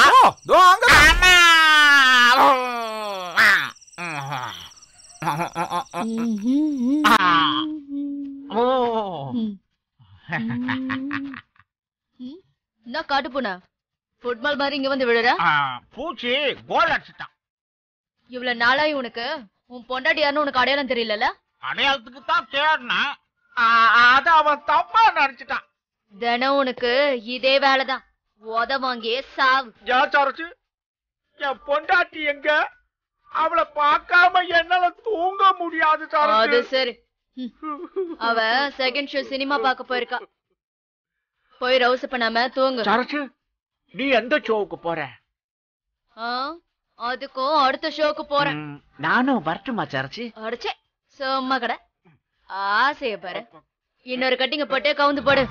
[SPEAKER 6] நான் காட்டு போனா ஃபுட்பால் மாதிரி இங்க வந்து விழுற.
[SPEAKER 8] பூச்சி கோல் அடிச்சுட்டான்.
[SPEAKER 6] இவ்வளவு நாளாய் உனக்கு உன் பொண்டாட்டி யாருன்னு உனக்கு அடையாளம் தெரியல.
[SPEAKER 8] அடையாளத்துக்கு தான் தேடினேன். அத அவன் தப்பா நினைச்சிட்டான்.
[SPEAKER 6] தினம் உனக்கு இதே வேலைதான். உத வாங்கியே சாவு.
[SPEAKER 8] ஜாச்சாரச்சு, என் பொண்டாட்டி எங்க? அவளை பார்க்காம என்னால தூங்க முடியாது.
[SPEAKER 6] அது சரி, அவ செகண்ட் ஷோ சினிமா பார்க்க போயிருக்கா. போய் ரவுஸ் பண்ணாம தூங்கு.
[SPEAKER 8] சரச்சு, நீ எந்த ஷோவுக்கு போற?
[SPEAKER 6] அதுக்கும் அடுத்த ஷோக்கு போறேன்.
[SPEAKER 8] நானும் வரட்டுமா சரச்சு?
[SPEAKER 6] அடிச்சே சும்மா கடை ஆசைய பாரு. இன்னொரு கட்டிங்க போட்டு கவுந்து போடு.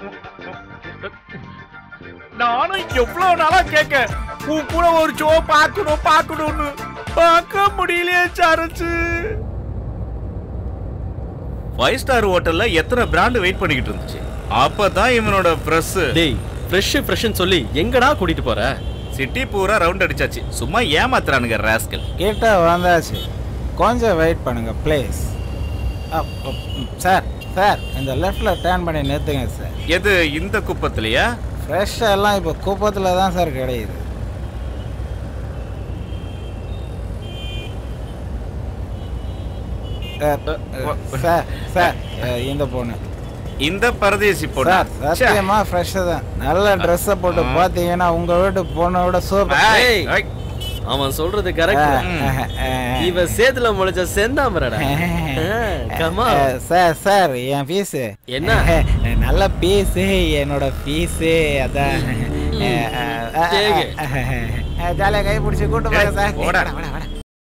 [SPEAKER 8] நானும் எவ்வளவு நாளா கேட்க, உன் கூட ஒரு ஷோ பார்க்கணும் பார்க்கணும்னு. பார்க்க முடியலையே சரச்சு.
[SPEAKER 7] 5 ஸ்டார் ஹோட்டல்ல எத்தனை பிராண்ட் வெயிட் பண்ணிக்கிட்டு இருந்துச்சு. அப்பதான் இவனோட பிரஸ்.
[SPEAKER 9] டேய் ஃப்ரெஷ்னு சொல்லி எங்கடா கூட்டிட்டு போற?
[SPEAKER 7] சிட்டி பூரா ரவுண்ட் அடிச்சாச்சு. சும்மா ஏமாத்துறானுங்க ராஸ்கல்.
[SPEAKER 10] கிட்ட வந்தாச்சு, கொஞ்சம் வெயிட் பண்ணுங்க ப்ளீஸ். சார் சார் இந்த லெஃப்ட்ல டர்ன் பண்ணி நிறுத்துங்க சார்.
[SPEAKER 7] எது இந்த குப்பத்திலையா?
[SPEAKER 10] ஃப்ரெஷ் எல்லாம் இப்போ குப்பத்தில் தான் சார் கிடைக்குது. சார் சார் இந்த பொண்ணு,
[SPEAKER 7] இந்த பரதேசி பொண்ணு
[SPEAKER 10] சார் சத்தியமா ஃப்ரெஷ் தான். நல்ல ட்ரெஸ்ஸை போட்டு பார்த்தீங்கன்னா உங்க வீட்டு பொண்ணோட சூப்பர்.
[SPEAKER 9] அவன் சொல்றது கரெக்ட். இவ சேதுல முளைச்ச செந்தாமரடா.
[SPEAKER 10] சார் சார் என் பீஸு
[SPEAKER 9] என்ன?
[SPEAKER 10] நல்ல பீஸு, என்னோட பீஸு. அதான் ஜாலியாக கை பிடிச்சி கூட்டு போங்க சார்.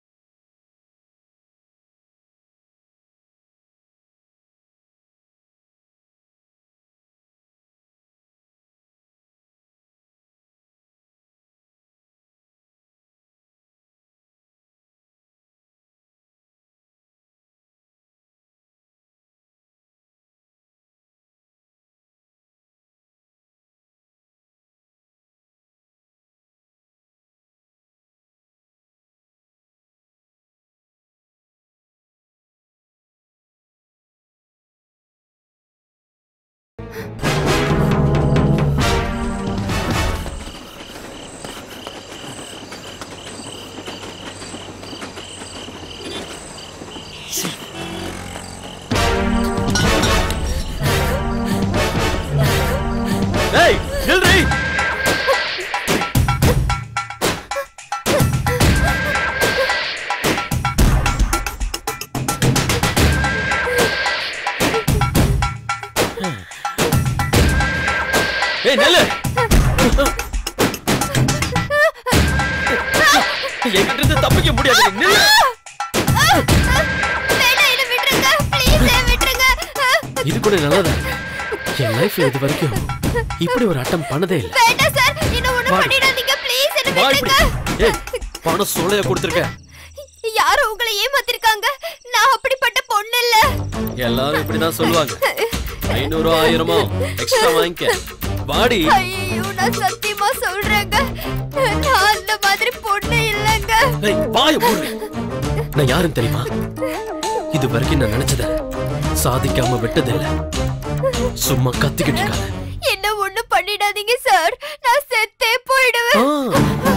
[SPEAKER 9] Hey, Hillary! என்கிட்ட இருந்து தப்பிக்க முடியாது. நில்லு. இது கூட நல்லதா? என் லைஃப்ல இது வரைக்கும் இப்படி ஒரு அட்டம் பண்ணதே இல்ல. பணம் சோலையா கொடுத்திருக்க.
[SPEAKER 2] யாரும் உங்களை ஏமாத்திருக்காங்க. நான் அப்படிப்பட்ட பொண்ணு இல்ல.
[SPEAKER 9] எல்லாரும் இப்படிதான் சொல்லுவாங்க. 500 1000 எக்ஸ்ட்ரா வாங்கிக்க. வாடி.
[SPEAKER 2] ஐயோ நான் சத்தியமா சொல்றேங்க. நான் அந்த மாதிரி பொண்ணு இல்லங்க.
[SPEAKER 9] ஏய் பாய் மூடு. நான் யாருன்னு தெரியுமா? இது வரைக்கும் நான் நினைச்சத சாதிக்காம விட்டதில்ல. சும்மா கத்திக்கிட்டு இருக்காத.
[SPEAKER 2] என்ன ஒண்ணு பண்ணிடாதீங்க சார். நான் செத்தே போயிடுவேன்.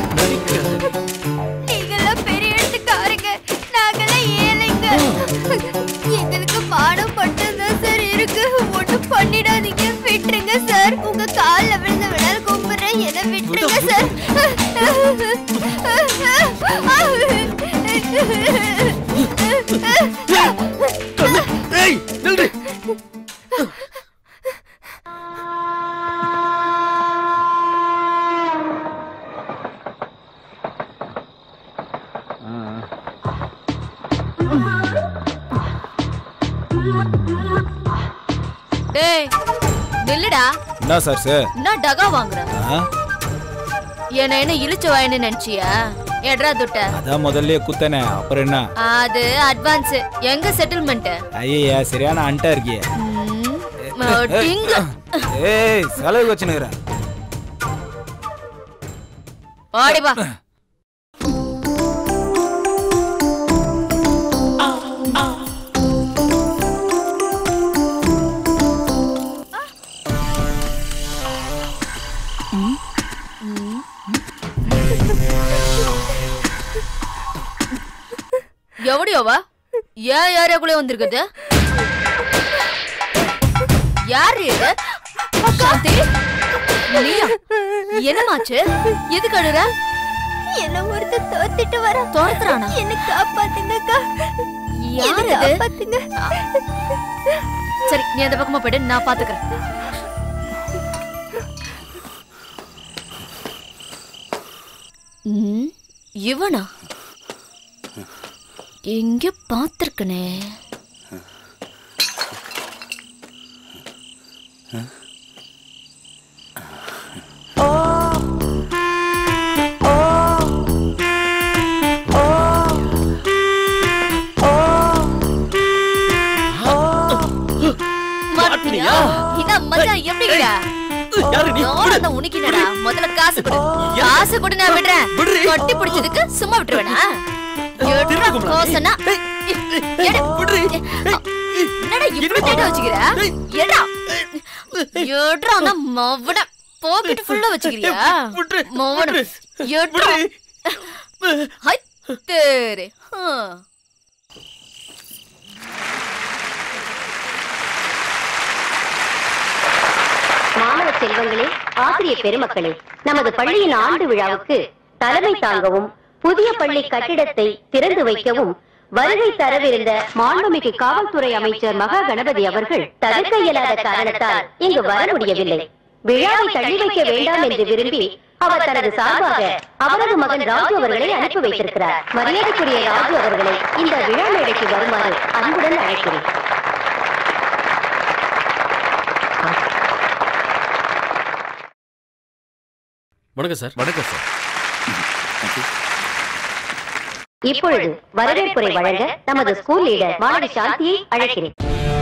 [SPEAKER 2] நீங்களாம் பெரிய இடத்துக்காரங்க. நாங்களாம் ஏழைங்க. எங்களுக்கு மானம் மட்டும்தான் சார் இருக்கு. ஒண்ணு பண்ணிடாதீங்க. விட்டுருங்க சார். உங்க கால்ல விழுந்து விடால் கூப்பிடுறேன். என்ன விட்டுருங்க சார்.
[SPEAKER 9] ஏய் நில்லு.
[SPEAKER 6] டேய் நில்லுடா.
[SPEAKER 10] என்ன சார் சார்?
[SPEAKER 6] நான் டகா வாங்குறேன். என்ன இழுச்ச வாயன்னு நினைச்சியா? எட்ரா துட்ட.
[SPEAKER 10] அதான் முதல்லயே குத்தனே. அப்புறம் என்ன?
[SPEAKER 6] அது அட்வான்ஸ். எங்க செட்டில்மெண்ட்?
[SPEAKER 10] ஐயா சரியான அண்டா இருக்கியே. ஏய் செலவு வச்சுனுக்குறேன்.
[SPEAKER 6] ஓடி வா. எவடியோவா? ஏன் யாரையாக்குள்ளே வந்திருக்குது? யாரு இது? சாந்தி நீயா? என்னமாச்சு? எதுக்கு அழுற?
[SPEAKER 2] என்ன ஒருத்தர் தோத்திட்டு வர.
[SPEAKER 6] தோத்துறானா?
[SPEAKER 2] என்ன காப்பாத்துங்கக்கா.
[SPEAKER 6] யாரு இது?
[SPEAKER 2] காப்பாத்துங்க.
[SPEAKER 6] சரி நீ அந்த பக்கமா போயிடு. நான் பாத்துக்கிறேன். இவனா? எங்க பாத்திருக்கனே. மாட்டினியா? இத மச்சா எப்படிடா?
[SPEAKER 9] யாரு நீ?
[SPEAKER 6] உனக்கு என்னடா? முதல்ல காசு கொடு. காசு கொடு நான் விடுறேன். கட்டி பிடிச்சதுக்கு சும்மா விட்டுருவேனா? கோசனா என்னடா இப்படி தேட வச்சுக்கிற? எடா எட்ரா நான் மவன பாக்கெட் ஃபுல்லா வச்சுக்கிறியா? மவன எட்ரா. ஹை தேரே.
[SPEAKER 11] மாணவ செல்வங்களே, ஆசிரியர் பெருமக்களே, நமது பள்ளியின் ஆண்டு விழாவுக்கு தலைமை தாங்கவும் புதிய பள்ளி கட்டிடத்தை திறந்து வைக்கவும் வருகை தரவிருந்த மாண்புமிகு காவல்துறை அமைச்சர் மகா கணபதி அவர்கள் தவிர்க்க இயலாத காரணத்தால் இங்கு வர முடியவில்லை. விழாவை தள்ளி வைக்க வேண்டாம் என்று விரும்பி அவர் தனது சார்பாக அவரது மகன் ராஜு அவர்களை அனுப்பி வைத்திருக்கிறார். மரியாதைக்குரிய ராஜு அவர்களை இந்த விழா மேடைக்கு வருமாறு அன்புடன் அழைக்கிறேன்.
[SPEAKER 9] வணக்கம் சார்.
[SPEAKER 1] வணக்கம் சார்.
[SPEAKER 11] இப்பொழுது வரவேற்புரை வழங்க நமது ஸ்கூல் லீடர் மாணவி சாந்தியை அழைக்கிறேன்.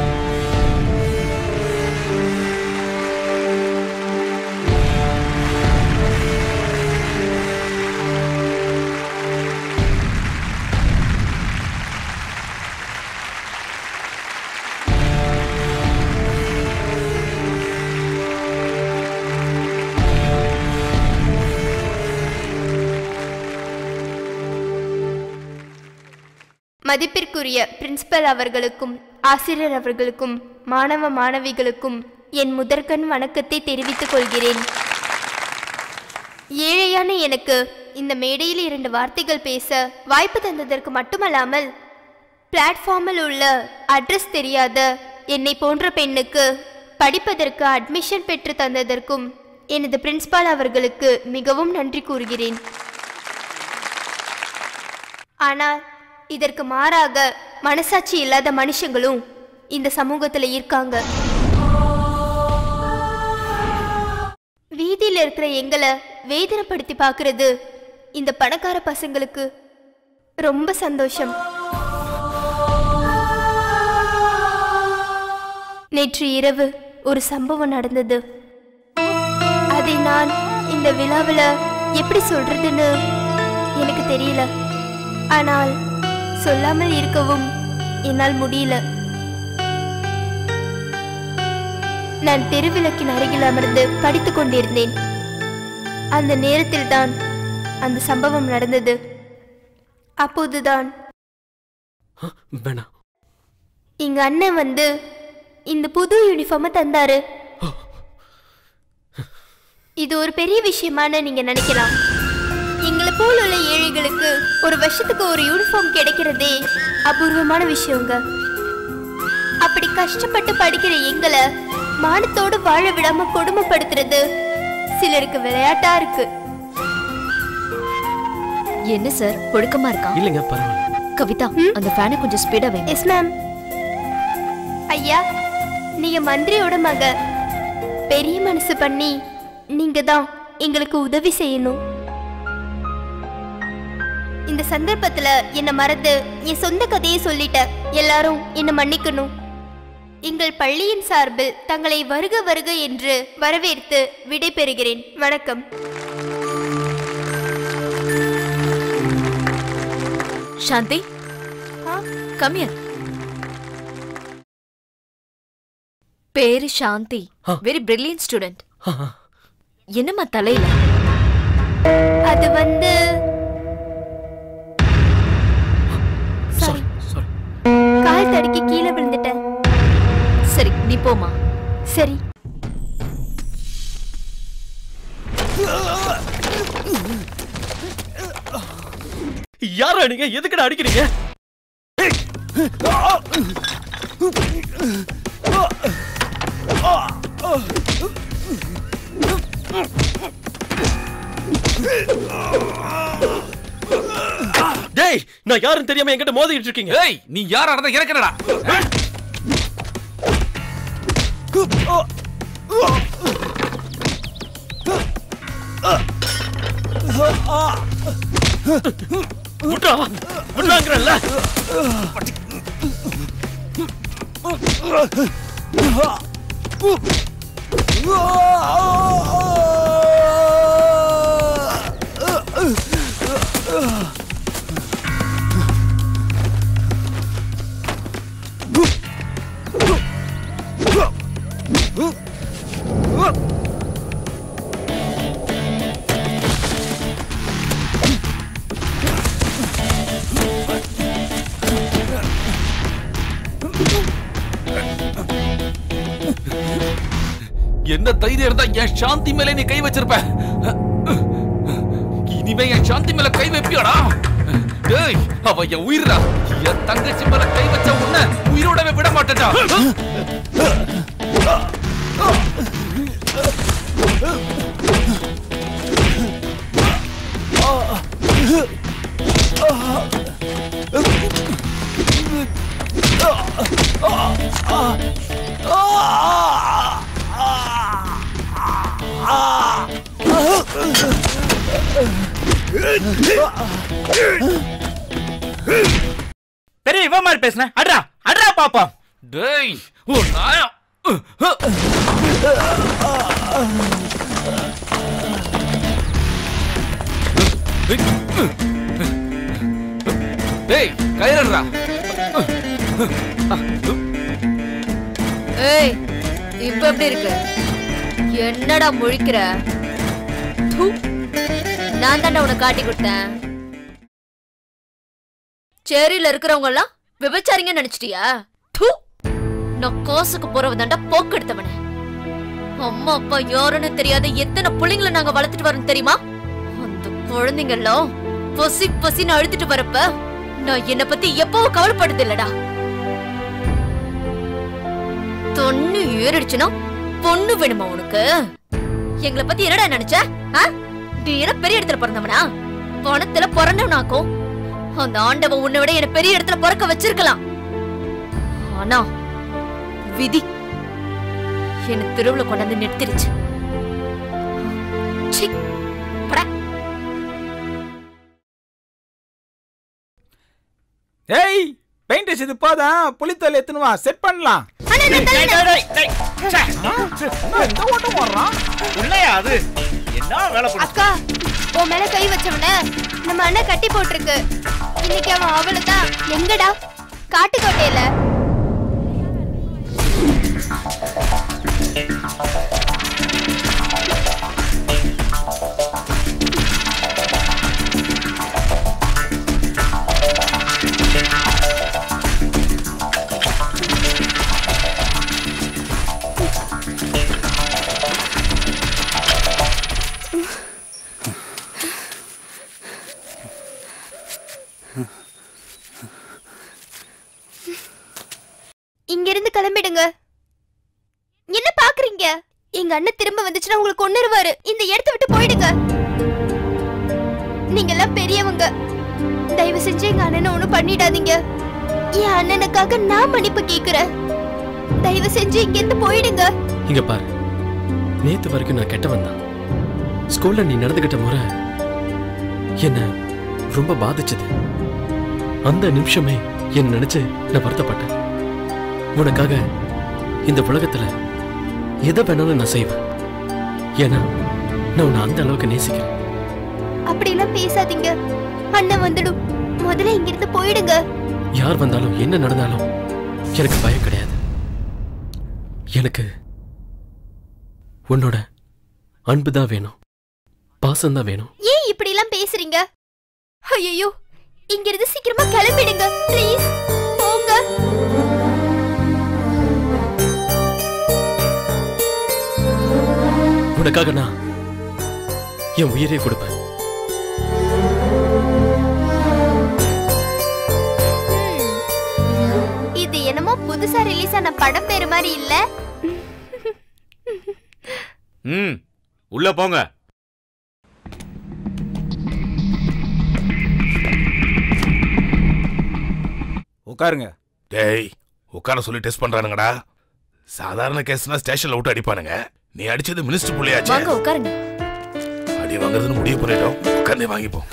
[SPEAKER 2] மதிப்பிற்குரிய பிரின்சிபல் அவர்களுக்கும் ஆசிரியர் அவர்களுக்கும் மாணவ மாணவிகளுக்கும் என் முதற்கண் வணக்கத்தை தெரிவித்துக் கொள்கிறேன். ஏழையான எனக்கு இந்த மேடையில் 2 வார்த்தைகள் பேச வாய்ப்பு தந்ததற்கு மட்டுமல்லாமல் பிளாட்ஃபார்மில் உள்ள அட்ரஸ் தெரியாத என்னை போன்ற பெண்ணுக்கு படிப்பதற்கு அட்மிஷன் பெற்று தந்ததற்கும் எனது பிரின்சிபால் அவர்களுக்கு மிகவும் நன்றி கூறுகிறேன். ஆனால் இதற்கு மாறாக மனசாட்சி இல்லாத மனுஷங்களும் இந்த சமூகத்துல இருக்காங்க. வீதியில் இருக்கிற எங்களை வேதனைப்படுத்தி பார்க்கறது இந்த பணக்கார பசங்களுக்கு ரொம்ப சந்தோஷம். நேற்று இரவு ஒரு சம்பவம் நடந்தது. அதை நான் இந்த விழாவில் எப்படி சொல்றதுன்னு எனக்கு தெரியல. ஆனால் சொல்லாமல் இருக்கவும் என்னால் முடியல. நான் தெருவிளக்கின் அருகில் அமர்ந்து படித்துக் கொண்டிருந்தேன். அந்த நேரத்தில் தான் அந்த சம்பவம் நடந்தது. அப்போதுதான் எங்க அண்ணன் வந்து இந்த புது யூனிஃபார்மை தந்தாரு. இது ஒரு பெரிய விஷயமான நீங்க நினைக்கலாம். எங்களை போல உள்ள ஏழைகளுக்கு ஒரு வருஷத்துக்கு ஒரு யூனிஃபார்ம் கிடைக்கிறதே அபூர்வமான விஷயங்க. அப்படி கஷ்டப்பட்டு படிக்கிற எங்களை மானத்தோடு வாழ விடாம கொடுமைப்படுத்துறது சிலருக்கு விளையாட்டா இருக்கு.
[SPEAKER 6] என்ன சார் ஒழுக்கமா இருக்கா?
[SPEAKER 9] இல்லங்க பரவாயில்ல.
[SPEAKER 6] கவிதா அந்த ஃபேனை கொஞ்சம் ஸ்பீடா வைங்க.
[SPEAKER 2] Yes ma'am. ஐயா, நீங்க மந்திரியோட மக. பெரிய மனசு பண்ணி நீங்க தான் எங்களுக்கு உதவி செய்யணும். இந்த சந்தர்ப்பத்துல என்ன மறந்து என் சொந்த கதையை சொல்லிட்ட. எல்லாரும் என்ன மன்னிக்கணும். எங்கள் பள்ளியின் சார்பில் தங்களை வருக வருக என்று வரவேற்று விடை பெறுகிறேன். வணக்கம்.
[SPEAKER 6] Shanthi, come here. பேரு சாந்தி. Very brilliant student. என்னம்மா தலையில?
[SPEAKER 2] அது வந்து கால் தடுக்கி கீழே விழுந்துட்டேன்.
[SPEAKER 6] சரி நீ போமா.
[SPEAKER 2] சரி.
[SPEAKER 9] யாரா நீங்க? எதுக்குடா அடிக்கிறீங்க? டேய், நான் யாரும் தெரியாம என்கிட்ட மோதிட்டு இருக்கீங்க.
[SPEAKER 4] ஏய், நீ யாரா இருந்தா இறக்கறடா.
[SPEAKER 9] விட்றா, விட்றாங்கறல்ல.
[SPEAKER 4] என்ன தைரியம் இருந்தா என் சாந்தி மேல நீ கை வச்சிருப்ப. இனிமே என் சாந்தி மேல கை வைப்பியாடா? டேய், அவ என் உயிரா. என் தங்கச்சி மேல கை வச்ச உன்னை உயிரோடவே விட மாட்டேடா.
[SPEAKER 8] பெரிய இவன் மாதிரி பேசுன. அட்ரா அட்ரா பாப்பா.
[SPEAKER 4] டேய், ஓ நாயா. டேய், கயிறடா.
[SPEAKER 6] ஏய், இப்ப எப்படி இருக்கு? என்னடா முழிக்கிற? நான் தாண்டா உனக்கு காட்டி கொடுத்தேன். சேரியில இருக்கிறவங்க எல்லாம் விபச்சாரிங்க நினைச்சிட்டியா? நான் காசுக்கு போறவ தாண்டா போக்கு எடுத்தவனே. அம்மா அப்பா யாருன்னு தெரியாத எத்தனை பிள்ளைங்களை நாங்க வளர்த்துட்டு வரோம் தெரியுமா? அந்த குழந்தைங்க எல்லாம் பசி பசின்னு அழுத்திட்டு வரப்ப நான் என்ன பத்தி எப்பவும் கவலைப்படுது இல்லடா. தொன்னு ஏறிடுச்சுன்னா பொண்ணு வேணுமா உனக்கு? எங்களை பத்தி என்னடா நினைச்ச? நீ என்ன பெரிய இடத்துல பிறந்தவனா? பணத்துல பிறந்தவனாக்கும். அந்த ஆண்டவன் உன்னை விட என்ன பெரிய இடத்துல பிறக்க வச்சிருக்கலாம். ஆனா விதி என்ன தெருவுல கொண்டாந்து நிறுத்திருச்சு.
[SPEAKER 10] ஏய் பெயிண்ட் இது போதான், புளித்தோல் எத்தனை வா செட் பண்ணலாம்.
[SPEAKER 2] அக்கா உன் மேல கை வச்சவன நம்ம அண்ணன் கட்டி போட்டிருக்கு. இன்னைக்கு அவன் அவளுதான். எங்கடா? காட்டுக்கோட்டையில. இங்க இருந்து கிளம்பிடுங்க. என்ன பாக்குறீங்க? எங்க அண்ணன் திரும்ப வந்துச்சுன்னா உங்களுக்கு கொன்னுருவாரு. இந்த இடத்தை விட்டு போயிடுங்க. நீங்க எல்லாம் பெரியவங்க, தயவு செஞ்சு எங்க அண்ணனை ஒண்ணும் பண்ணிடாதீங்க. என் அண்ணனுக்காக நான் மன்னிப்பு கேக்குறேன். தயவு செஞ்சு இங்க இருந்து போயிடுங்க.
[SPEAKER 9] இங்க பாரு, நேத்து வரைக்கும் நான் கெட்டவன் தான். ஸ்கூல்ல நீ நடந்துகிட்ட முறை என்ன ரொம்ப பாதிச்சது. அந்த நிமிஷமே என்ன நினைச்சு நான் வருத்தப்பட்டேன். உனக்காக இந்த உலகத்துல எதை வேணாலும் நான் செய்வேன். ஏன்னா நான் உன்னை அந்த அளவுக்கு நேசிக்கிறேன்.
[SPEAKER 2] அப்படி எல்லாம் பேசாதீங்க. அண்ணன் வந்துடும். முதல்ல இங்க இருந்து போயிடுங்க.
[SPEAKER 9] யார் வந்தாலும் என்ன நடந்தாலும் எனக்கு பயம் கிடையாது. எனக்கு உன்னோட அன்புதான் வேணும், பாசம்தான் வேணும்.
[SPEAKER 2] ஏன் இப்படி எல்லாம் பேசுறீங்க? ஐயோ, இங்க இருந்து சீக்கிரமா கிளம்பிடுங்க ப்ளீஸ். போங்க.
[SPEAKER 9] உனக்காக நான் என் உயிரை கொடுப்பேன்.
[SPEAKER 2] இது என்னமோ புதுசா ரிலீஸ் ஆன படம் பேரு மாதிரி இல்ல?
[SPEAKER 7] உள்ள போங்க.
[SPEAKER 10] உட்காருங்க.
[SPEAKER 3] டேய், உட்கார சொல்லி டெஸ்ட் பண்றானுங்கடா. சாதாரண கேஸ்னா ஸ்டேஷன்ல விட்டு அடிப்பானுங்க. நீ அடிச்சது மினிஸ்டர் புள்ளையாச்சு.
[SPEAKER 6] வாங்க உட்காருங்க.
[SPEAKER 3] அடி வாங்குறதுன்னு முடிவு பண்ணிட்டோம். உட்கார்ந்தே வாங்கிப்போம்.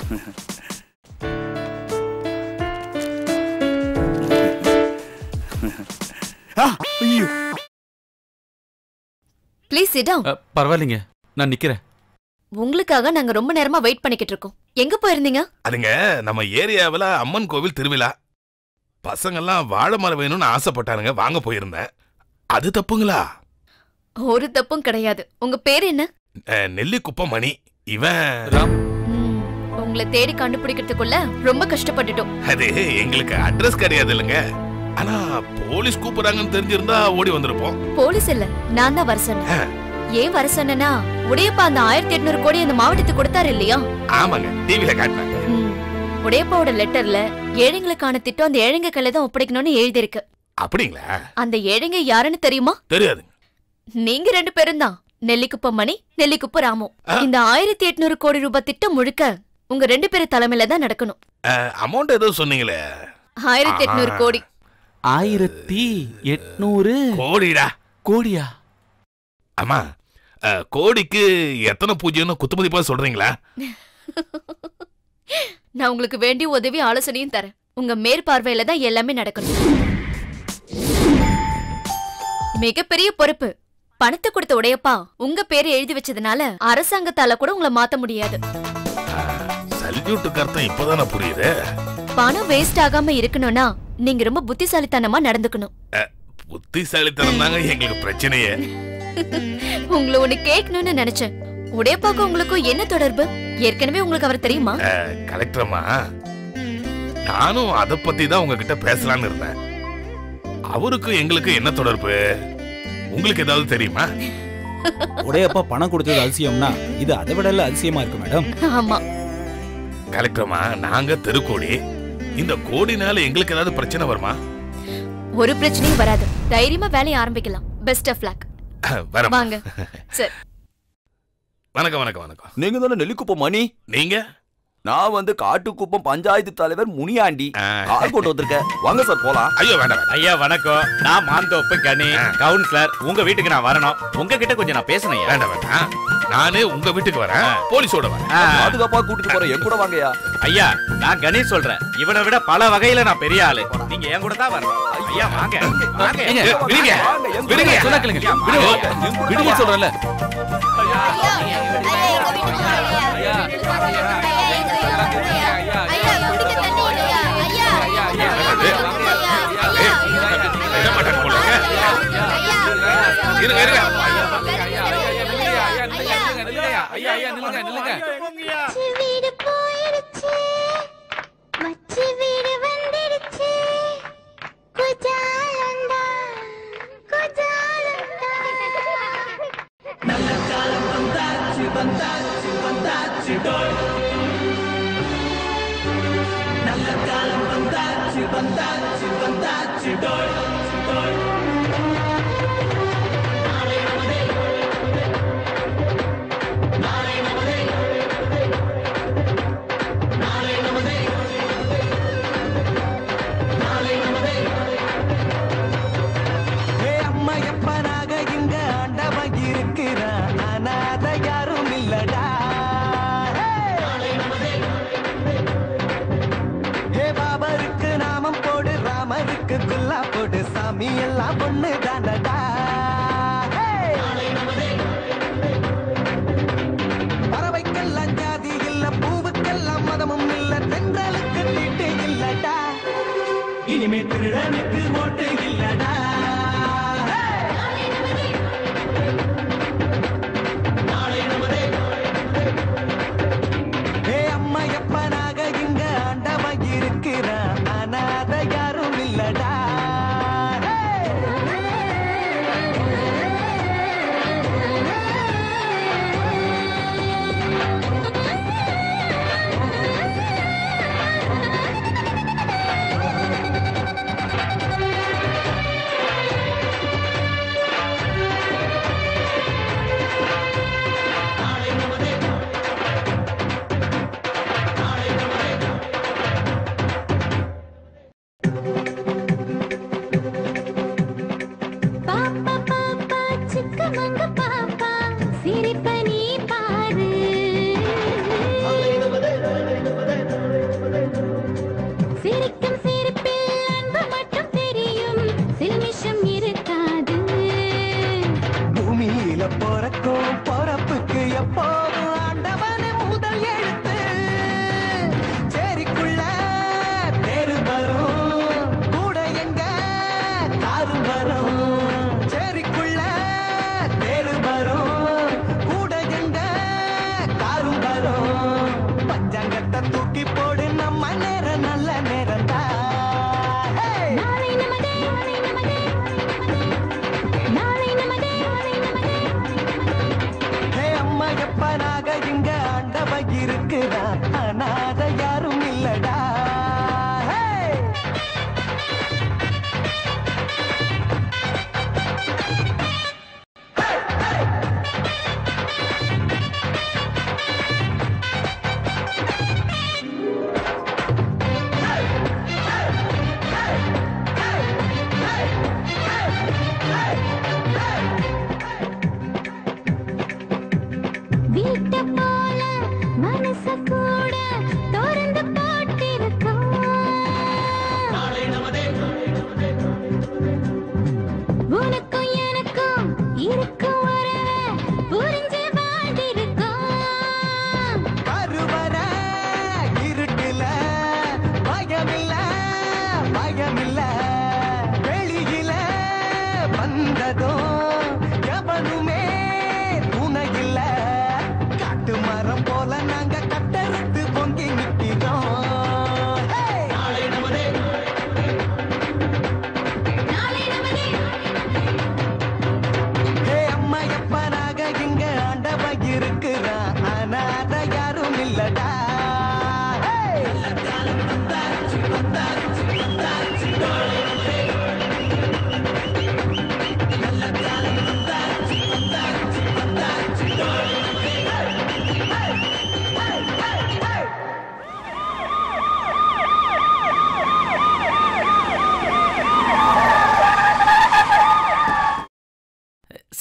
[SPEAKER 6] Please sit down.
[SPEAKER 4] பரவாயில்லைங்க, நான் நிக்கிறேன்.
[SPEAKER 6] உங்களுக்காக நாங்க ரொம்ப நேரமா வெயிட் பண்ணிக்கிட்டு இருக்கோம். எங்க போயிருந்தீங்க?
[SPEAKER 3] அதுங்க, நம்ம ஏரியாவுல அம்மன் கோவில் திருவிழா. பசங்கெல்லாம் வாழை மரம் வேணும்னு ஆசைப்பட்டானுங்க, வாங்க போயிருந்தேன். அது தப்புங்களா?
[SPEAKER 6] ஒரு தப்பும் கிடையாது. உங்க பேர் என்ன?
[SPEAKER 3] நெல்லிக்குப்பம் மணி. இவன்
[SPEAKER 6] உங்களை தேடி கண்டுபிடிக்கிறதுக்குள்ள ரொம்ப கஷ்டப்பட்டுட்டோம்.
[SPEAKER 3] அது எங்களுக்கு அட்ரஸ் கிடையாது இல்லைங்க. ஆனா போலீஸ் கூப்பிடுறாங்கன்னு தெரிஞ்சிருந்தா ஓடி வந்திருப்போம்.
[SPEAKER 6] போலீஸ் இல்ல, நான் தான் வர சொன்னேன். ஏன் வர சொன்னா, உடையப்பா அந்த 1800 கோடி அந்த மாவட்டத்துக்கு கொடுத்தாரு இல்லையா?
[SPEAKER 3] ஆமாங்க, டிவில காட்டினாங்க.
[SPEAKER 6] உடையப்பாவோட லெட்டர்ல ஏழைங்களுக்கான திட்டம் அந்த ஏழைங்க கையில தான் ஒப்படைக்கணும்னு எழுதி இருக்கு.
[SPEAKER 3] அப்படிங்களா?
[SPEAKER 6] அந்த ஏழைங்க யாருன்னு தெரியுமா?
[SPEAKER 3] தெரியாது.
[SPEAKER 6] நீங்க 2 பேரும் தான். நெல்லிக்குப்பம் மணி, நெல்லிக்குப்பம் ராமு. இந்த 1800 கோடி ரூபாய் திட்டம் முழுக்க உங்க 2 பேர் தலைமையில தான் நடக்கணும்.
[SPEAKER 3] அமௌண்ட் ஏதோ சொன்னீங்களே?
[SPEAKER 6] 1800 கோடி.
[SPEAKER 4] 1800
[SPEAKER 3] கோடிடா.
[SPEAKER 4] கோடியா?
[SPEAKER 3] ஆமா. கோடிக்கு எத்தனை பூஜ்ஜியம்னு குத்துமதிப்பா சொல்றீங்களா?
[SPEAKER 6] நான் உங்களுக்கு வேண்டிய உதவி ஆலோசனையும் தரேன். உங்க மேற்பார்வையில தான் எல்லாமே நடக்கணும். மிகப்பெரிய பொறுப்பு. பணத்தை கொடுத்த உடையப்பா உங்க பேரை எழுதி வச்சதுனால அரசாங்கத்தால கூட உங்களை மாத்த முடியாது.
[SPEAKER 3] சல்யூட்டுக்கு அர்த்தம் இப்பதானே புரியுது.
[SPEAKER 6] பணம் வேஸ்ட் ஆகாம இருக்கணும்னா நீங்க ரொம்ப புத்திசாலித்தனமா நடந்துக்கணும்.
[SPEAKER 3] புத்திசாலித்தனம் தாங்க எங்களுக்கு பிரச்சனையே.
[SPEAKER 6] உங்களை ஒண்ணு கேட்கணும்னு நினைச்சேன். உடையப்பாக்கும் உங்களுக்கும் என்ன தொடர்பு? ஏற்கனவே உங்களுக்கு அவர் தெரியுமா?
[SPEAKER 3] கலெக்டர்மா, நானும் அத பத்தி தான் உங்ககிட்ட பேசலான்னு இருந்தேன். அவருக்கு எங்களுக்கு என்ன தொடர்பு? உங்களுக்கு ஏதாவது தெரியுமா?
[SPEAKER 10] உடையப்பா பணம் கொடுத்தது அதிசயம்னா இது அதை விட அதிசயமா இருக்கு மேடம்.
[SPEAKER 6] ஆமா
[SPEAKER 3] கலெக்டர்மா, நாங்க தெருக்கோடி. இந்த கோடினால எங்களுக்கு ஏதாவது பிரச்சனை வருமா?
[SPEAKER 6] ஒரு பிரச்சனையும் வராது. தைரியமா வேலையை ஆரம்பிக்கலாம். Best of luck. வாங்க. சரி.
[SPEAKER 3] வணக்கம் வணக்கம் வணக்கம்.
[SPEAKER 1] நீங்க தானே நெல்லிக்குப்பம் மணி?
[SPEAKER 3] நீங்க?
[SPEAKER 1] நான் வந்து காட்டுக்குப்பம் பஞ்சாயத்து தலைவர் முனியாண்டி. கார் கொண்டு வந்திருக்கேன். வாங்க சார் போலாம்.
[SPEAKER 3] ஐயோ வேண்டாம்.
[SPEAKER 7] ஐயா வணக்கம். நான் மாந்தோப்பு கனி கவுன்சிலர். உங்க வீட்டுக்கு நான் வரணும். உங்ககிட்ட கொஞ்சம் நான் பேசணும்.
[SPEAKER 3] வேண்டாம் வேண்டாம். நானே உங்க வீட்டுக்கு வரேன். போலீஸோட வரேன்.
[SPEAKER 1] பாதுகாப்பா கூட்டிட்டு போறேன். என் கூட வாங்கயா.
[SPEAKER 7] ஐயா நான் கணேஷ் சொல்றேன். இவனை விட பல வகையில நான் பெரிய ஆளு. நீங்க என் கூட தான் வரணும். ஐயா வாங்க வாங்க.
[SPEAKER 3] விடுங்க விடுங்க.
[SPEAKER 4] சொன்னா கேளுங்க. விடுங்க சொல்றேன்ல.
[SPEAKER 2] வீட்ட போல மனச கூட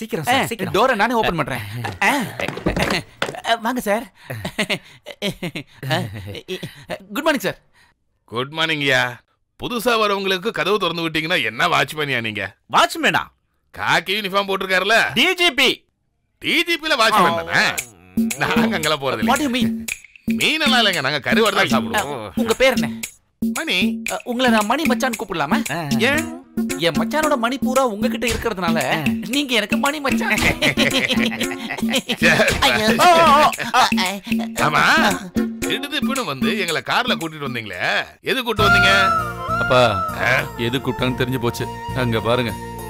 [SPEAKER 5] சீக்கிரம் சார் சீக்கிரம்.
[SPEAKER 4] டோரை நானே ஓபன் பண்றேன். வாங்க sir. Good morning sir.
[SPEAKER 3] Good மார்னிங்யா. புதுசா வரவங்களுக்கு கதவு திறந்து விட்டீங்கன்னா என்ன வாட்ச்மேனியா நீங்க?
[SPEAKER 8] வாட்ச்மேனா?
[SPEAKER 3] காக்கி யூனிஃபார்ம் போட்டிருக்காருல
[SPEAKER 8] டிஜிபி.
[SPEAKER 3] டிஜிபில வாட்ச்மேன் தானே. நாங்க அங்கெல்லாம் போறது இல்ல.
[SPEAKER 4] What you mean?
[SPEAKER 3] மீனெல்லாம் இல்லைங்க, நாங்க கருவாடு தான் சாப்பிடுவோம்.
[SPEAKER 4] உங்க பேர் என்ன?
[SPEAKER 3] மணி.
[SPEAKER 4] உங்களை நான் மணி மச்சான் கூப்பிடலாமா?
[SPEAKER 3] ஏன்?
[SPEAKER 4] என் மச்சானோட மணி பூரா உங்ககிட்ட இருக்கிறதுனால நீங்க எனக்கு மணி மச்சான்.
[SPEAKER 3] ஆமா, திடுதிப்புன்னு வந்து எங்களை கார்ல கூட்டிட்டு வந்தீங்களே, எது கூட்டிட்டு வந்தீங்க?
[SPEAKER 4] அப்பா எது கூப்பிட்டான்னு தெரிஞ்சு போச்சு. அங்க பாருங்க.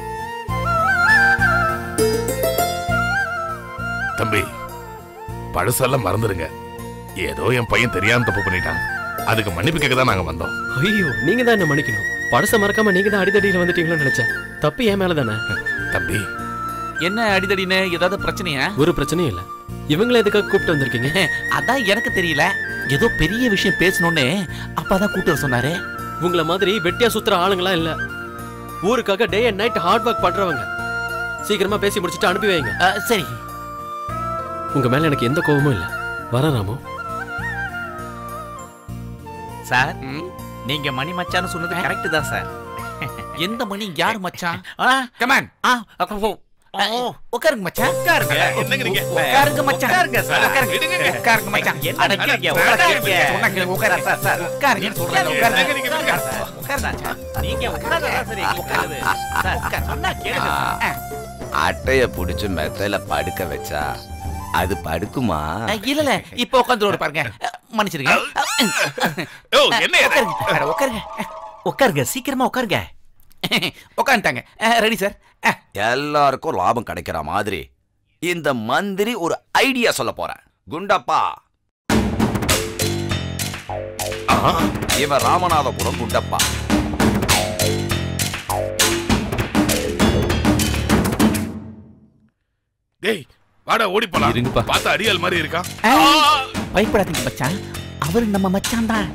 [SPEAKER 3] தம்பி, பழசெல்லாம் மறந்துடுங்க. ஏதோ என் பையன் தெரியாம தப்பு பண்ணிட்டான், அதுக்கு மன்னிப்பு கேட்க தான் நாங்க வந்தோம்.
[SPEAKER 9] ஐயோ, நீங்க தான் என்ன மன்னிக்கணும். பழச மறக்காம நீங்க தான் அடிதடியில வந்துட்டீங்களோன்னு நினைச்சேன். தப்பு என் மேல தானே.
[SPEAKER 3] தம்பி,
[SPEAKER 4] என்ன அடிதடின்னு ஏதாவது பிரச்சனையா?
[SPEAKER 9] ஒரு பிரச்சனையும் இல்ல. இவங்களை எதுக்காக கூப்பிட்டு வந்திருக்கீங்க?
[SPEAKER 4] அதான் எனக்கு தெரியல. ஏதோ பெரிய விஷயம் பேசணும்னு அப்பாதான் கூப்பிட்டு வர சொன்னாரு.
[SPEAKER 9] உங்களை மாதிரி வெட்டியா சுத்துற ஆளுங்களா இல்ல. ஊருக்காக day and night hard work பண்றவங்க. சீக்கிரமா பேசி முடிச்சுட்டு அனுப்பி வைங்க.
[SPEAKER 4] சரி.
[SPEAKER 9] உங்க மேல எனக்கு எந்த கோபமும் இல்ல. வர ராமு.
[SPEAKER 8] சார், நீங்க மணி மச்சான்னு சொன்னது கரெக்ட் தான் சார்.
[SPEAKER 4] எந்த மணி? யார் மச்சான்? கமான். உட்காருங்க மச்சான்.
[SPEAKER 8] உட்காருங்க.
[SPEAKER 3] என்னங்க நீங்க?
[SPEAKER 4] உட்காருங்க மச்சான்.
[SPEAKER 8] உட்காருங்க சார்.
[SPEAKER 4] உட்காருங்க மச்சான்.
[SPEAKER 8] அடக்கிங்க. உட்காருங்க.
[SPEAKER 4] உட்காருங்க சார் சார். உட்காருங்க சொல்றேன்.
[SPEAKER 3] என்னங்க நீங்க?
[SPEAKER 4] உட்காருங்க.
[SPEAKER 8] நீங்க உட்கார்ந்தா சரி. உட்காருங்க சார். சொன்னா கேளுங்க.
[SPEAKER 1] அட்டைய புடிச்சு மெத்தையில படுக்க வச்சா அது படுக்குமா?
[SPEAKER 4] இல்ல இப்ப உட்கார்ந்து பாருங்க. மன்னிச்சிருங்க. உட்காருங்க. உட்காருங்க. சீக்கிரமா உட்காருங்க. உட்காந்துட்டாங்க. Ready sir.
[SPEAKER 1] எல்லாருக்கும் லாபம் கிடைக்கிற மாதிரி இந்த மந்திரி ஒரு ஐடியா சொல்ல போறேன். குண்டப்பா, இவன் ராமநாதபுரம் குண்டப்பா.
[SPEAKER 3] டேய், வாடா ஓடி போலாம்.
[SPEAKER 4] இருங்கப்பா.
[SPEAKER 3] பார்த்தா அடியால் மாதிரி இருக்கான்.
[SPEAKER 4] பயப்படாதீங்க மச்சான், அவரு நம்ம மச்சான் தான்.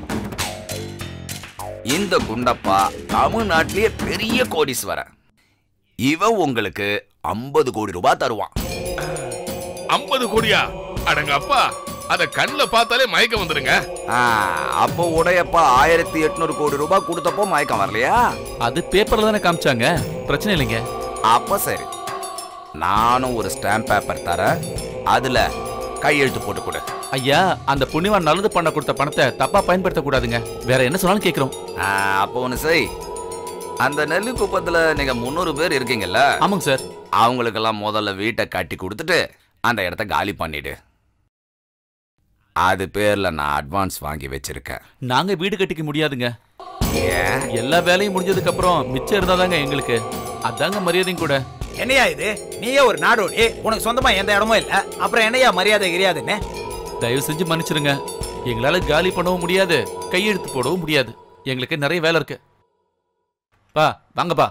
[SPEAKER 1] இந்த குண்டப்பா தமிழ்நாட்டிலேயே பெரிய கோடீஸ்வரன். இவன் உங்களுக்கு 50 கோடி ரூபாய் தருவான்.
[SPEAKER 3] 50 கோடியா? அடங்க அப்பா, அத கண்ணுல பார்த்தாலே மயக்கம் வந்துருங்க.
[SPEAKER 1] அப்போ உடையப்பா 1800 கோடி ரூபாய் கொடுத்தப்போ மயக்கம் வரலையா?
[SPEAKER 4] அது பேப்பர்ல தானே காமிச்சாங்க, பிரச்சனை இல்லைங்க.
[SPEAKER 1] அப்ப சரி, நானும் ஒரு ஸ்டாம்ப் பேப்பர் தரேன், அதுல கையெழுத்து போட்டு கொடு.
[SPEAKER 4] ஐயா, அந்த புண்ணியவான் நல்லது பண்ண கொடுத்த பணத்தை தப்பா பயன்படுத்த கூடாதுங்க. வேற என்ன சொன்னாலும் கேக்குறோம்.
[SPEAKER 1] அப்போ ஒண்ணு செய், அந்த நெல்லு குப்பத்துல நீங்க 300 பேர் இருக்கீங்கல்ல?
[SPEAKER 4] ஆமாங்க சார்.
[SPEAKER 1] அவங்களுக்கெல்லாம் முதல்ல வீட்டை கட்டி கொடுத்துட்டு அந்த இடத்த காலி பண்ணிடு. அது பேர்ல நான் அட்வான்ஸ் வாங்கி வச்சிருக்கேன்.
[SPEAKER 4] நாங்க வீடு கட்டிக்க முடியாதுங்க.
[SPEAKER 1] ஏன்?
[SPEAKER 4] எல்லா வேலையும் முடிஞ்சதுக்கு அப்புறம் மிச்சம் இருந்தாதாங்க எங்களுக்கு. அதாங்க மரியாதையும் கூட.
[SPEAKER 5] என்னையா இது? நீயே ஒரு நாடோடி, உனக்கு சொந்தமா எந்த இடமும் இல்ல, அப்புறம் என்னையா மரியாதை கிடையாதுன்னு?
[SPEAKER 4] தயவு செஞ்சு மன்னிச்சிருங்க. எங்களால காலி பண்ணவும் முடியாது, கையெழுத்து போடவும் முடியாது. எங்களுக்கு நிறைய வேலை இருக்கு. பா வாங்கப்பா.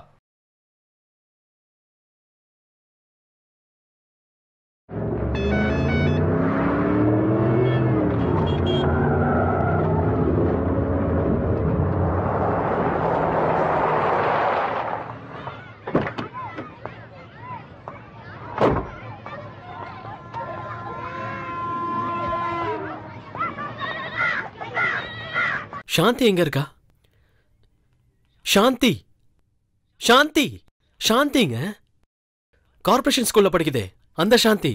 [SPEAKER 9] சாந்தி எங்க இருக்கா? சாந்தி, சாந்தி, சாந்திங்க கார்ப்பரேஷன் ஸ்கூல்ல படிக்குதே அந்த சாந்தி.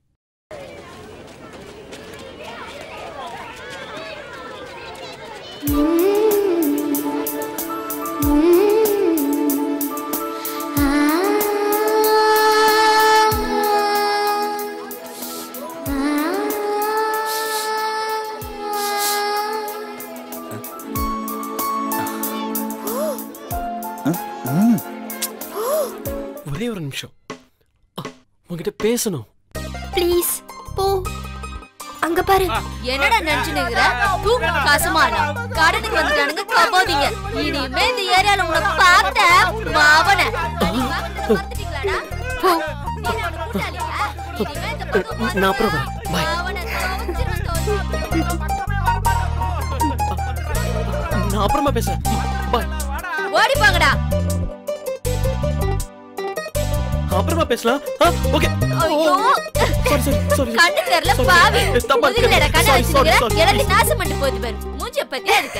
[SPEAKER 9] ஒரே ஒரு நிமிஷம், உங்ககிட்ட பேசணும்.
[SPEAKER 2] ப்ளீஸ் போ. அங்க பாரு.
[SPEAKER 6] என்னடா நினைச்சுனுங்கற? தூக்கு காசுமானா கடனுக்கு வந்துட்டானுங்க கபாதீங்க. இனிமே இந்த ஏரியால உன்னை பார்த்தா மாவன வந்துட்டீங்களாடா? போ.
[SPEAKER 9] நான் அப்புறம் வரேன். பாய். நான் அப்புறமா பேசுறேன். பாய்.
[SPEAKER 6] ஓடி போங்கடா.
[SPEAKER 9] அப்புறமா பேசலாம். ஓகே.
[SPEAKER 6] ஐயோ கண்ணு தெரியல பாவி. முதுகுல கண்ணை வச்சிருக்கிற எல்லாத்தையும் நாசம் பண்ணிட்டு போகுது பாரு. மூஞ்சிய பத்தியா இருக்க.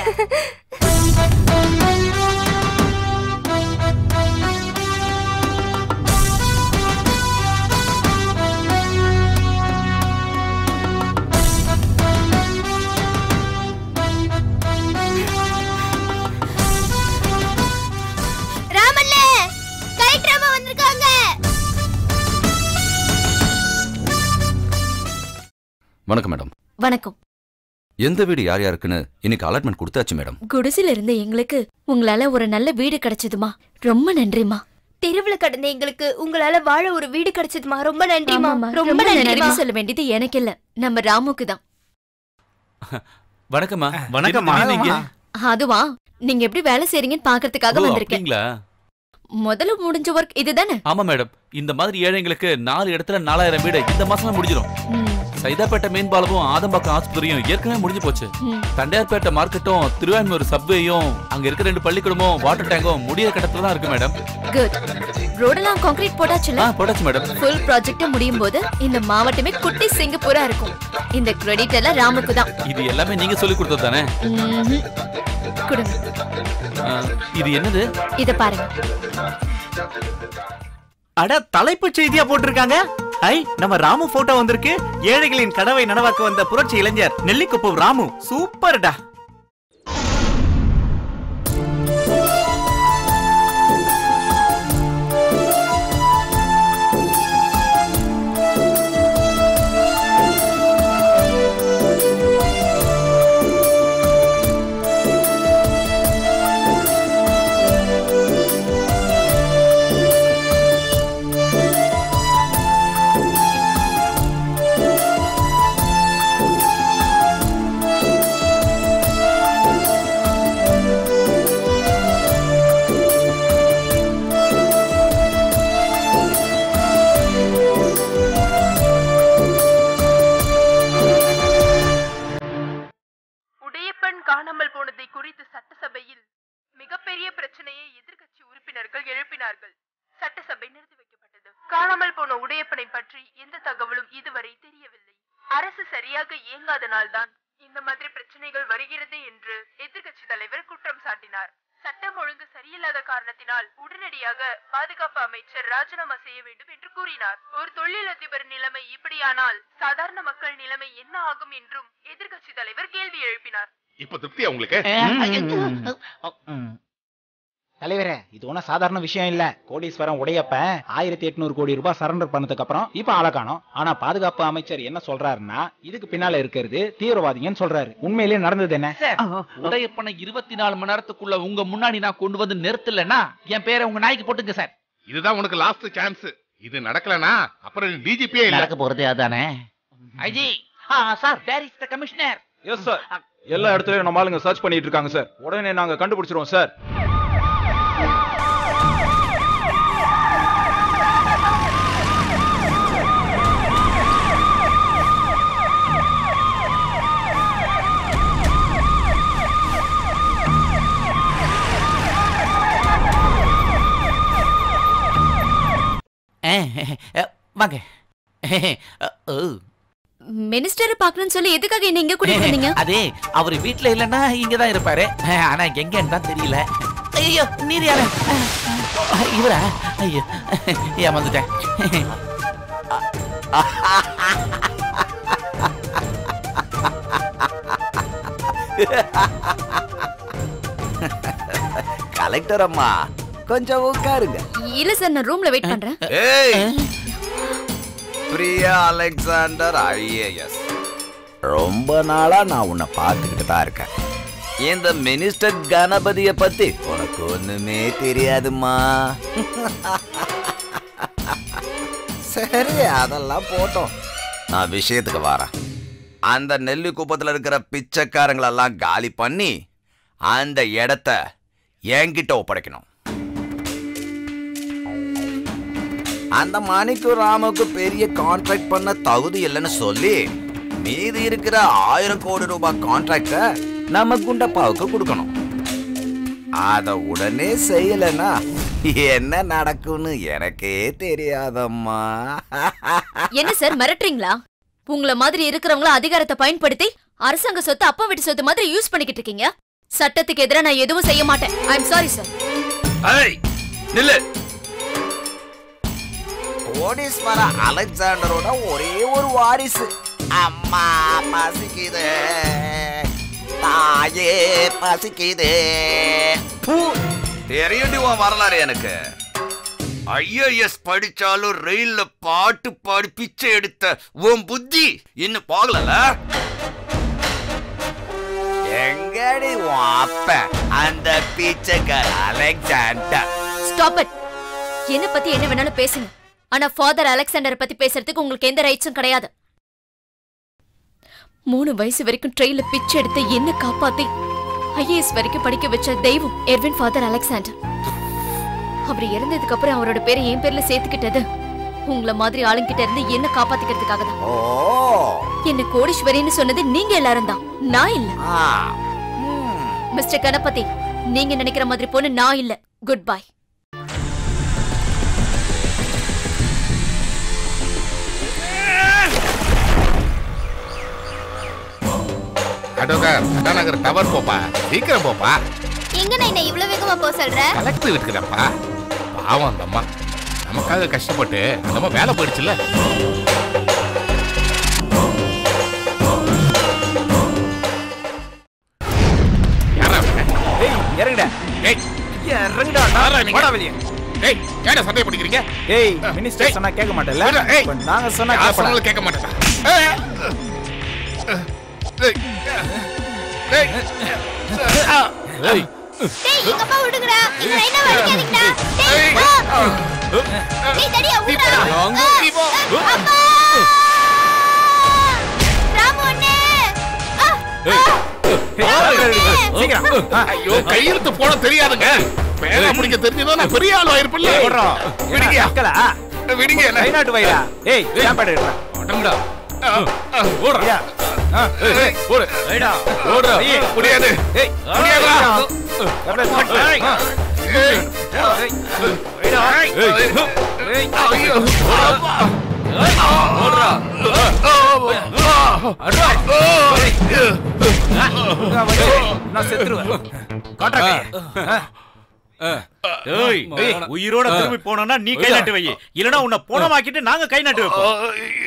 [SPEAKER 1] வணக்கம் மேடம்.
[SPEAKER 6] வணக்கம்.
[SPEAKER 1] எந்த வீடு யார் யாருக்குன்னு இன்னைக்கு அலாட்மெண்ட் கொடுத்தாச்சு மேடம்.
[SPEAKER 6] குடிசில இருந்த எங்களுக்கு உங்களால ஒரு நல்ல வீடு கிடைச்சதுமா. ரொம்ப நன்றிமா.
[SPEAKER 2] தெருவுல கடந்த எங்களுக்கு உங்களால வாழ ஒரு வீடு கிடைச்சதுமா. ரொம்ப நன்றிமா.
[SPEAKER 6] ரொம்ப நன்றி சொல்ல வேண்டியது எனக்கு இல்ல, நம்ம ராமுக்கு தான்.
[SPEAKER 4] வணக்கம்மா.
[SPEAKER 7] வணக்கம்மா.
[SPEAKER 6] அதுவா நீங்க எப்படி வேலை செய்றீங்கன்னு பாக்குறதுக்காக வந்திருக்கேன். முதல்ல முடிஞ்ச ஒர்க் இதுதானே?
[SPEAKER 4] ஆமா மேடம். இந்த மாதிரி ஏழைங்களுக்கு 4 இடத்துல 4000 வீடு இந்த மாசமே முடிஞ்சிடும். சைதாப்பேட்டை மீன் பாலமும் ஆதம்பாக்கம் ஆஸ்பத்திரியும் ஏற்கனவே முடிஞ்சு போச்சு. தண்டையார்பேட்டை மார்க்கெட்டும் திருவான்மூர் சப்வேயும் அங்க இருக்க 2 பள்ளிக்கூடமும் வாட்டர் டேங்கும் முடிய கட்டத்துல தான் இருக்கு மேடம்.
[SPEAKER 6] குட். ரோடெல்லாம் கான்கிரீட் போட்டாச்சுல?
[SPEAKER 4] போட்டாச்சு மேடம்.
[SPEAKER 6] ஃபுல் ப்ராஜெக்ட் முடியும் போது இந்த மாவட்டமே குட்டி சிங்கப்பூரா இருக்கும். இந்த கிரெடிட் எல்லாம் ராமுக்கு தான்.
[SPEAKER 4] இது எல்லாமே நீங்க சொல்லி கொடுத்தது தானே?
[SPEAKER 6] கொடுங்க.
[SPEAKER 4] இது என்னது?
[SPEAKER 6] இத பாருங்க.
[SPEAKER 7] அட தலைப்பு செய்தியா போட்டிருக்காங்க. ஐ நம்ம ராமு போட்டோ வந்திருக்கு. ஏழைகளின் கனவை நனவாக்க வந்த புரட்சி இளைஞர் நெல்லிக்குப்பு ராமு. சூப்பர்டா.
[SPEAKER 12] காணாமல் போனதை குறித்து சட்டசபையில் மிகப்பெரிய பிரச்சனையை எதிர்க்கட்சி உறுப்பினர்கள் எழுப்பினார்கள். சட்டசபை நிறுத்தி வைக்கப்பட்டது. காணாமல் போன உடையப்பனை பற்றி எந்த தகவலும் இதுவரை தெரியவில்லை. அரசு சரியாக இயங்காதனால்தான் இந்த மாதிரி பிரச்சனைகள் வருகிறது என்று எதிர்க்கட்சி தலைவர் குற்றம் சாட்டினார். சட்டம் ஒழுங்கு சரியில்லாத காரணத்தினால் உடனடியாக பாதுகாப்பு அமைச்சர் ராஜினாமா செய்ய வேண்டும் என்று கூறினார். ஒரு தொழிலதிபர் நிலைமை இப்படியானால் சாதாரண மக்கள் நிலைமை என்ன ஆகும் என்றும் எதிர்க்கட்சி தலைவர் கேள்வி எழுப்பினார்.
[SPEAKER 3] இப்ப திருப்தியா உங்களுக்கு?
[SPEAKER 10] தலைவரே, இது ஒன்னும் சாதாரண விஷயம் இல்ல. கோடீஸ்வரன் உடையப்பன் 1800 கோடி ரூபாய் சரண்டர் பண்ணதுக்கு அப்புறம் இப்ப ஆள காணோம். ஆனா பாதுகாப்பு அமைச்சர் என்ன சொல்றாருன்னா இதுக்கு பின்னால இருக்கிறது தீவிரவாதிகன்னு சொல்றாரு. உண்மையிலேயே நடந்தது என்ன?
[SPEAKER 5] உடையப்பனை 24 மணி நேரத்துக்குள்ள உங்க முன்னாடி நான் கொண்டு வந்து நிறுத்தலன்னா என் பேரை உங்க நாய்க்கு போட்டுங்க சார்.
[SPEAKER 3] இதுதான் உனக்கு லாஸ்ட் சான்ஸ். இது நடக்கலனா அப்புறம் டிஜிபியே இல்ல.
[SPEAKER 5] நடக்க போறது அதானே? IG sir, where is the commissioner?
[SPEAKER 13] Yes sir, எல்லா இடத்துலயும் நம்ம ஆளுங்க சர்ச் பண்ணிட்டு இருக்காங்க சார். உடனே நாங்க கண்டுபிடிச்சிரோம் சார்.
[SPEAKER 5] வாங்க.
[SPEAKER 6] மினிஸ்டர் பார்க்கணும்னு சொல்லி எதுக்காக என்ன இங்க கூட்டிட்டு வந்தீங்க?
[SPEAKER 5] அதே அவர் வீட்ல இல்லன்னா இங்க தான் இருப்பாரு. ஆனா எங்கன்னு தான் தெரியல. ஐயோ, நீர் யாரு? இவரா? ஐயோ, ஏமாந்துட்டேன்.
[SPEAKER 1] கலெக்டர் அம்மா, கொஞ்சம் உட்காருங்க.
[SPEAKER 6] இல்ல சார், நான் ரூம்ல வெயிட் பண்றேன்.
[SPEAKER 1] ஏய், பிரியா அலெக்சாண்டர் ஐஏஎஸ், ரொம்ப நாளா நான் உன்னை பார்த்துக்கிட்டு தான் இருக்கேன். இந்த மினிஸ்டர் கணபதிய பத்தி உனக்கு ஒண்ணுமே தெரியாதுமா. சரி, அதெல்லாம் போட்டோம். நான் விஷயத்துக்கு வரேன். அந்த நெல்லி குப்பத்துல இருக்கிற பிச்சைக்காரங்களெல்லாம் காலி பண்ணி அந்த இடத்த என்கிட்ட ஒப்படைக்கணும். அந்த மணிக்கு ராமுக்கு பெரிய கான்ட்ராக்ட் பண்ண தகுதி இல்லைன்னு சொல்லி மீதி இருக்கிற 1000 கோடி ரூபாய் கான்ட்ராக்ட நம்ம குண்டப்பாவுக்கு கொடுக்கணும். அத உடனே செய்யலன்னா என்ன நடக்கும்னு எனக்கே தெரியாதம்மா.
[SPEAKER 6] என்ன சார் மிரட்டுறீங்களா? உங்கள மாதிரி இருக்கிறவங்கள அதிகாரத்தை பயன்படுத்தி அரசாங்க சொத்து அப்பா வீட்டு சொத்து மாதிரி யூஸ் பண்ணிக்கிட்டு இருக்கீங்க. சட்டத்துக்கு எதிராக நான் எதுவும் செய்ய மாட்டேன். I am sorry sir.
[SPEAKER 1] நில்லு. கோடீஸ்வர அலெக்சாண்டரோட ஒரே ஒரு வாரிசு. அம்மா பசிக்குது, தாயே பசிக்குது. தெரியுது உன் வரலாறு எனக்கு. ஐஏஎஸ் படிச்சாலும் ரயில்ல பாட்டு பாடி பிச்சை எடுத்த உன் புத்தி இன்னும் போகல. எங்கடி உன் அப்ப அந்த பிச்சைக்கார அலெக்சாண்டர்?
[SPEAKER 6] Stop it. என்ன பத்தி என்ன வேணாலும் பேசுங்க. ஆனா ஃபாதர் அலெக்சாண்டர் பத்தி பேசுறதுக்கு உங்களுக்கு எந்த ரைட்ஸும் கிடையாது. 3 வயசு வரைக்கும் ட்ரெயின்ல பிச்சை எடுத்து என்ன காப்பாத்தி ஐஏஎஸ் வரைக்கும் படிக்க வச்ச தெய்வம் எர்வின் ஃபாதர் அலெக்சாண்டர். அவர் இறந்ததுக்கு அப்புறம் அவரோட பேரை என் பேர்ல சேர்த்துக்கிட்டது உங்கள மாதிரி ஆளுங்கிட்ட இருந்து என்ன காப்பாத்திக்கிறதுக்காக தான். என்ன கோடீஸ்வரின்னு சொன்னது நீங்க எல்லாரும் தான், நான் இல்ல. மிஸ்டர் கணபதி, நீங்க நினைக்கிற மாதிரி பொண்ணு நான் இல்ல. Good bye.
[SPEAKER 3] நகர் டவர் போப்பா, சீக்கிரம் போப்பா.
[SPEAKER 2] எங்க நான் இவ்வளவு வேகமா போக சொல்ற?
[SPEAKER 3] கலெக்டர் இருக்குதப்பா. பாவம் அந்த அம்மா நமக்காக கஷ்டப்பட்டு அந்த அம்மா வேலை போயிடுச்சுல்ல.
[SPEAKER 10] இறங்குடா. இறங்குடா. போடா வெளியே.
[SPEAKER 3] ஏய், ஏன்டா சண்டை பிடிக்கிறீங்க?
[SPEAKER 10] ஏய், மினிஸ்டர் சொன்னா கேட்க மாட்டேல்ல? நாங்க சொன்னா
[SPEAKER 3] கேட்க மாட்டேன். ஏய் ஏய்
[SPEAKER 2] டேய் எங்க அப்பா விடுங்கடா. இந்த லைனா வலிக்காதீங்கடா. டேய் டேய் தடியா விடுடா. அப்பா ராமோனே.
[SPEAKER 3] சீக்கிரம். ஐயோ, கையெழுத்து போட தெரியாதுங்க. பேனா பிடிக்க தெரிஞ்சதோ நான் பெரிய ஆள் ஆயிருப்பல்ல. விடுங்க அக்கலா. விடுங்க என்ன கைநாட்டு வைடா. ஏய் சாப்பாடு எடுடா. ஓடுங்கடா. ஓடுடா. ஏய் ஓடு. வைடா. ஓடுடா. முடியாது. ஏய் முடியாதுடா. ஏய் வைடா. ஏய் ஐயோ. ஓடுடா. அடடா. நான் செத்துருவேன். காட்டாக்க.
[SPEAKER 7] ஏய், உயிரோட திரும்பி போனோம்னா நீ கை நாட்டு வை. இல்லனா உன்னை போனமாக்கிட்டு நாங்க கை நாட்டு வைப்போம்.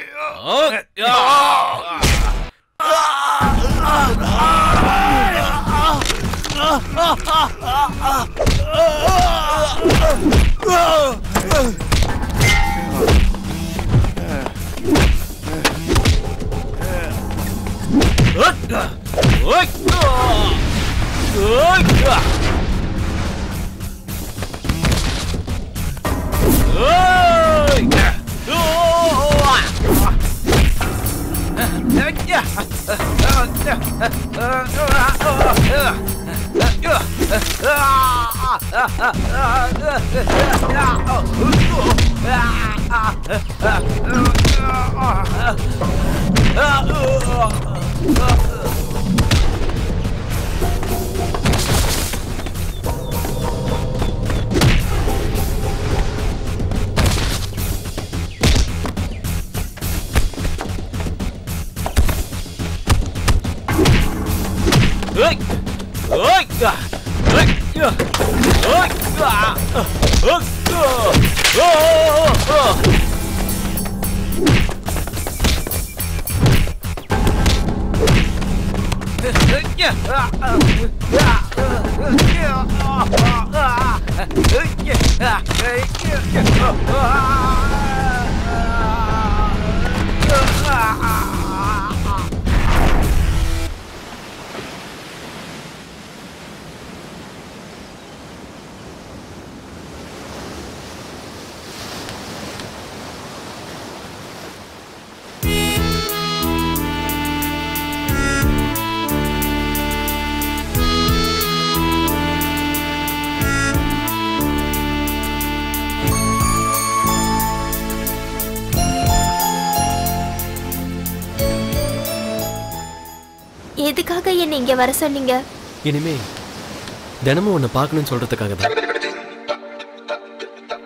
[SPEAKER 2] எதுக்காக என்ன இங்க வர சொன்னீங்க?
[SPEAKER 9] இனிமே தினமும் உன்னை பார்க்கணும்னு சொல்றதுக்காக தான்.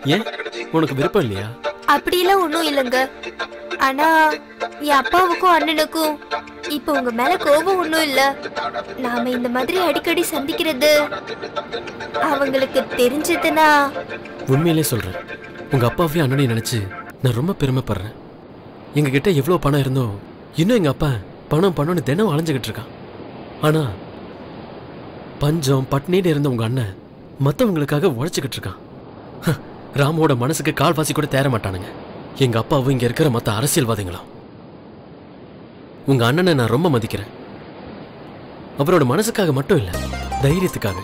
[SPEAKER 9] ஏன் உனக்கு விருப்பம் இல்லையா?
[SPEAKER 2] அப்படியெல்லாம் ஒண்ணும் இல்லைங்க. ஆனா என் அப்பாவுக்கும் அண்ணனுக்கும் இப்ப உங்க மேல கோபம் ஒண்ணும் இல்ல. நாம இந்த மாதிரி அடிக்கடி சந்திக்கிறது அவங்களுக்கு தெரிஞ்சதுன்னா.
[SPEAKER 9] உண்மையிலே சொல்றேன், உங்க அப்பாவையும் அண்ணனையும் நினைச்சு நான் ரொம்ப பெருமைப்படுறேன். எங்க கிட்ட எவ்வளவு பணம் இருந்தோ இன்னும் எங்க அப்பா பணம் பணம்னு தினம் அலைஞ்சுக்கிட்டு இருக்கான். ஆனா பஞ்சம் பட்னின்னு இருந்த உங்க அண்ணன் மத்தவங்களுக்காக உழைச்சுக்கிட்டு இருக்கான். ராமோட மனசுக்கு கால்வாசி கூட தேர மாட்டானுங்க. எங்க அப்பாவும் இங்க இருக்கிற மத்த அரசியல்வாதிகளும். உங்க அண்ணனை நான் ரொம்ப மதிக்கிறேன். அவரோட மனசுக்காக மட்டும் இல்ல, தைரியத்துக்காக.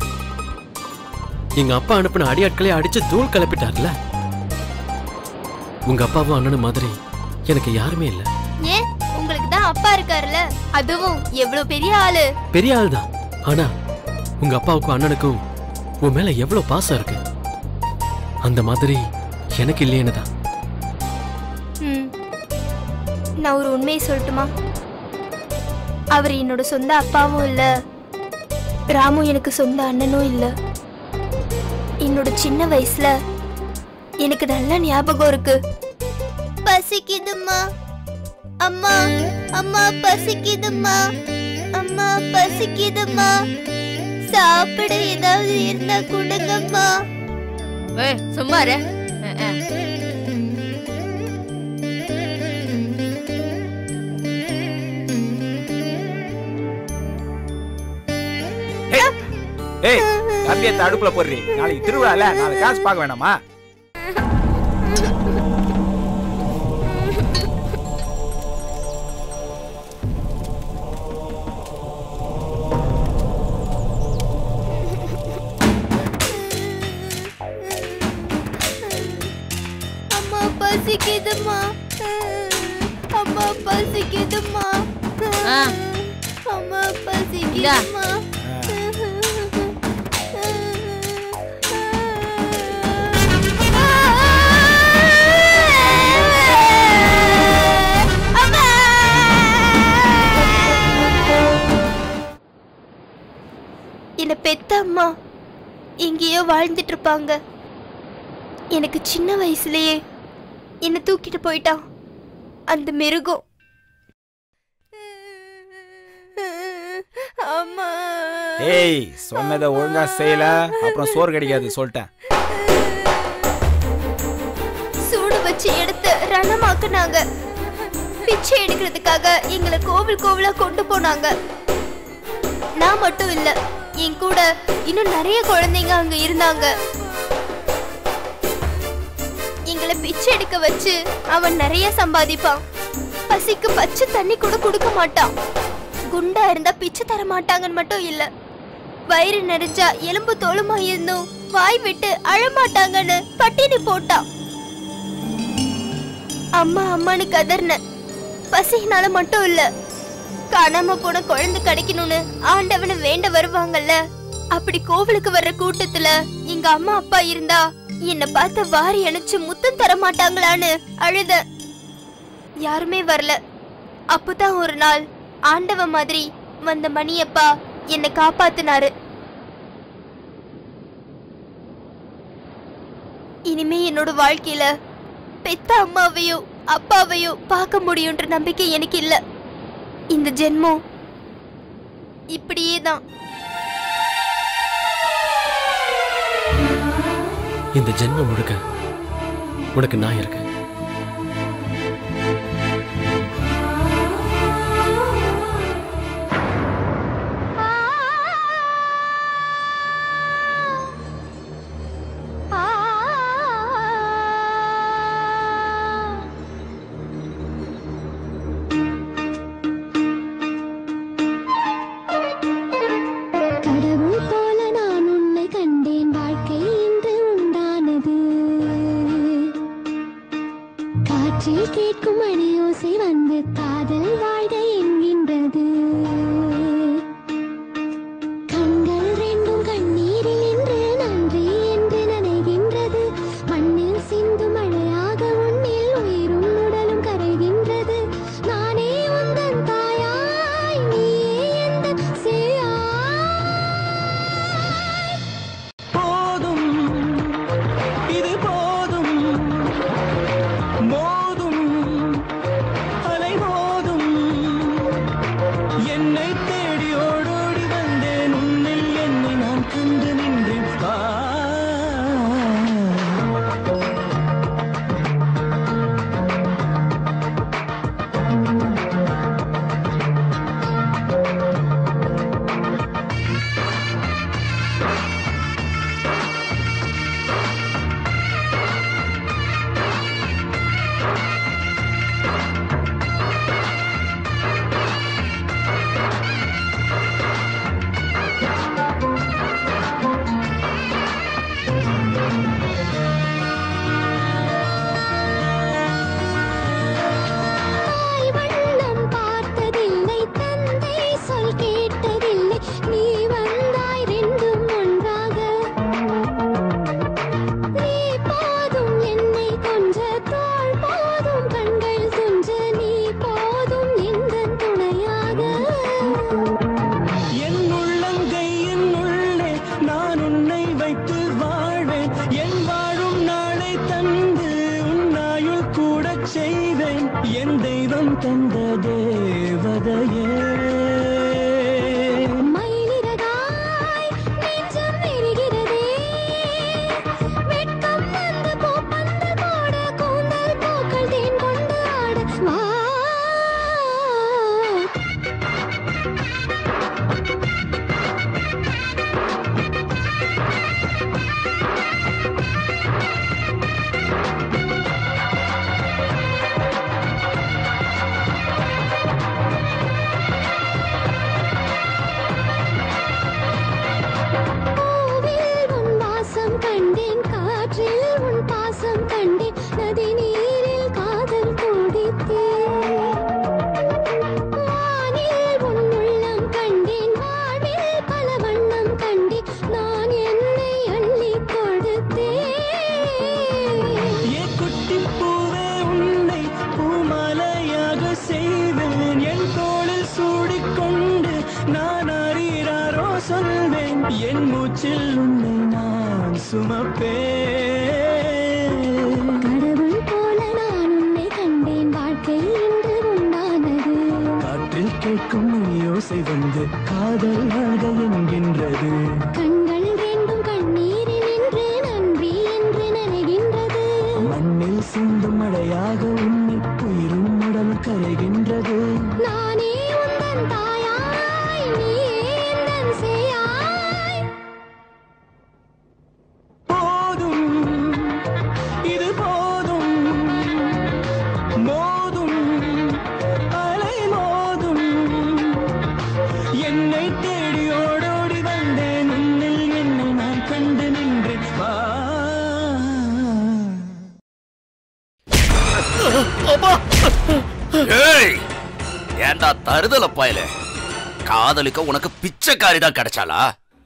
[SPEAKER 9] எங்க அப்பா அனுப்பின அடியாட்களே அடிச்சு தூள் கிளப்பிட்டார்ல. உங்க அப்பாவும் அண்ணனும் மாதிரி எனக்கு யாருமே இல்ல.
[SPEAKER 2] ஏன் உங்களுக்கு தான் அப்பா இருக்காருல்ல, அதுவும் எவ்வளவு பெரிய ஆளு.
[SPEAKER 9] பெரிய ஆள் தான். ஆனா உங்க அப்பாவுக்கும் அண்ணனுக்கும் உன் மேல எவ்வளவு பாசம் இருக்கு, அந்த மாதிரி எனக்கு இல்லையேன்னு தான்.
[SPEAKER 2] நான் ஒரு உண்மையை சொல்லட்டுமா? அவர் என்னோட சொந்த அப்பாவும் இல்ல, ராமு எனக்கு சொந்த அண்ணனும் இல்ல. என்னோட சின்ன வயசுல எனக்கு நல்ல ஞாபகம் இருக்கு. பசிக்குதுமா அம்மா, அம்மா பசிக்குதுமா, அம்மா பசிக்குதுமா, சாப்பிட ஏதாவது இருந்தா கொடுங்கம்மா.
[SPEAKER 6] சும்மா இரு.
[SPEAKER 10] ஏய், கம்பியத்தை அடுப்புல போடுறீ. நாளைக்கு திருவிழால, நாளைக்கு காசு பார்க்க வேணாமா?
[SPEAKER 2] அம்மா பசிக்குதுமா, அம்மா பசிக்குதுமா, அம்மா பசிக்குதுமா. என்ன பெத்த அம்மா எங்கேயோ வாழ்ந்துட்டு இருப்பாங்க. எனக்கு சின்ன வயசுலயே என்ன தூக்கிட்டு போயிட்டான் அந்த மிருகம். அம்மா.
[SPEAKER 10] ஏய், சொன்னதை ஒழுங்கா செய்யல, அப்புறம் சோறு கிடைக்காது சொல்லிட்டேன்.
[SPEAKER 2] சூடு வச்சு எடுத்து ரணமாக்குனாங்க. பிச்சை எடுக்கிறதுக்காக எங்களை கோவில் கோவிலா கொண்டு போனாங்க. நான் மட்டும் இல்ல, என் கூட இன்னும் நிறைய குழந்தைங்க அங்க இருந்தாங்க. எங்களை பிச்சை எடுக்க வச்சு அவன் நிறைய சம்பாதிப்பான். பசிக்கு பச்சை தண்ணி கூட கொடுக்க மாட்டான். குண்டா இருந்தா பிச்சை தர மாட்டாங்கன்னு மட்டும் இல்ல, வயிறு நிறைஞ்சா எலும்பு தோலுமா இருந்தும் வாய் விட்டு அழமாட்டாங்கன்னு பட்டினி போட்டான். அம்மா அம்மானு கதர்ன. பசினால மட்டும் இல்ல, காணாம போன குழந்தை கிடைக்கணும்னு ஆண்டவனை வேண்ட வருவாங்கல்ல, அப்படி கோவிலுக்கு வர்ற கூட்டத்துல எங்க அம்மா அப்பா இருந்தா என்ன பார்த்து வாரி அணைச்சு முத்தம் தர மாட்டாங்களான்னு அழுத. யாருமே வரல. அப்பதான் ஒரு நாள் ஆண்டவ மாதிரி வந்த மணியப்பா என்னை காப்பாத்தினாரு. இனிமே என்னோட வாழ்க்கையில பெத்த அம்மாவையோ அப்பாவையோ பார்க்க முடியும்ன்ற நம்பிக்கை எனக்கு இல்ல. இந்த ஜென்மம் இப்படியே தான்.
[SPEAKER 9] இந்த ஜென்மம் முழுக்க உனக்கு நான் இருக்கேன்.
[SPEAKER 14] தந்த தேவதையே என் மூச்சில் உன்னை நான் சுமப்பேன் கடவுள் போல நான் உன்னை கண்டேன் வாழ்க்கை இன்று உண்டானது காற்றில் கேட்கும் யோசை வந்து காதல் வாழ்க என்கின்றது கண்கள் ரெண்டும் கண்ணீரில் நின்று நன்றி என்று நினைகின்றது மண்ணில் சிந்தும் மழையாக உன்னில் உயிரும் உடல் கரைகின்றது நானே உந்தன் தாயாய் நீயே எந்தன் சேயாய் போதும் இது போதும் மோதும் அலை மோதும் என்னை தேடி ஓடோடி வந்தேன் உன்னில் என்னை நான் கண்டு நின்றேன்
[SPEAKER 1] ஏண்டா தருதல பயல காதலிக்க உனக்கு பிச்சைக்காரி தான் கிடைச்சாளா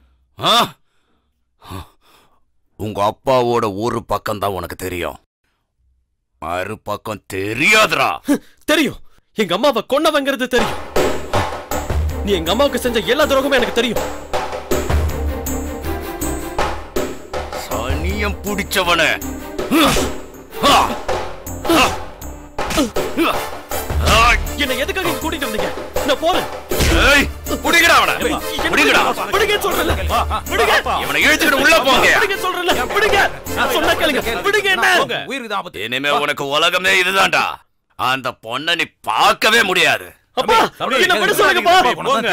[SPEAKER 1] உங்க அப்பாவோட ஒரு பக்கம் தான் உனக்கு தெரியும் மறு பக்கம் தெரியாதுடா
[SPEAKER 9] தெரியும் எங்க அம்மாவை கொன்னவங்கிறது தெரியும் நீ எங்க அம்மாவுக்கு செஞ்ச எல்லா துரோகமும் எனக்கு தெரியும்
[SPEAKER 1] சனியம் பிடிச்சவன
[SPEAKER 9] என்ன எதுக்காக இங்க கூட்டிட்டு வந்தீங்க நான் போறேன்
[SPEAKER 1] புடிங்கடா அவனை புடிங்கடா
[SPEAKER 9] புடிங்க சொல்றல புடிங்க
[SPEAKER 1] இவனை இழுத்துட்டு உள்ள போங்க
[SPEAKER 9] புடிங்க சொல்றல புடிங்க சொன்னா கேளுங்க புடிங்க என்ன
[SPEAKER 1] உயிருக்கு ஆபத்து இனிமே உனக்கு உலகமே இதுதான்டா அந்த பொண்ணை நீ பார்க்கவே முடியாது
[SPEAKER 9] அப்பா என்ன விட சொல்லுங்கப்பா போங்க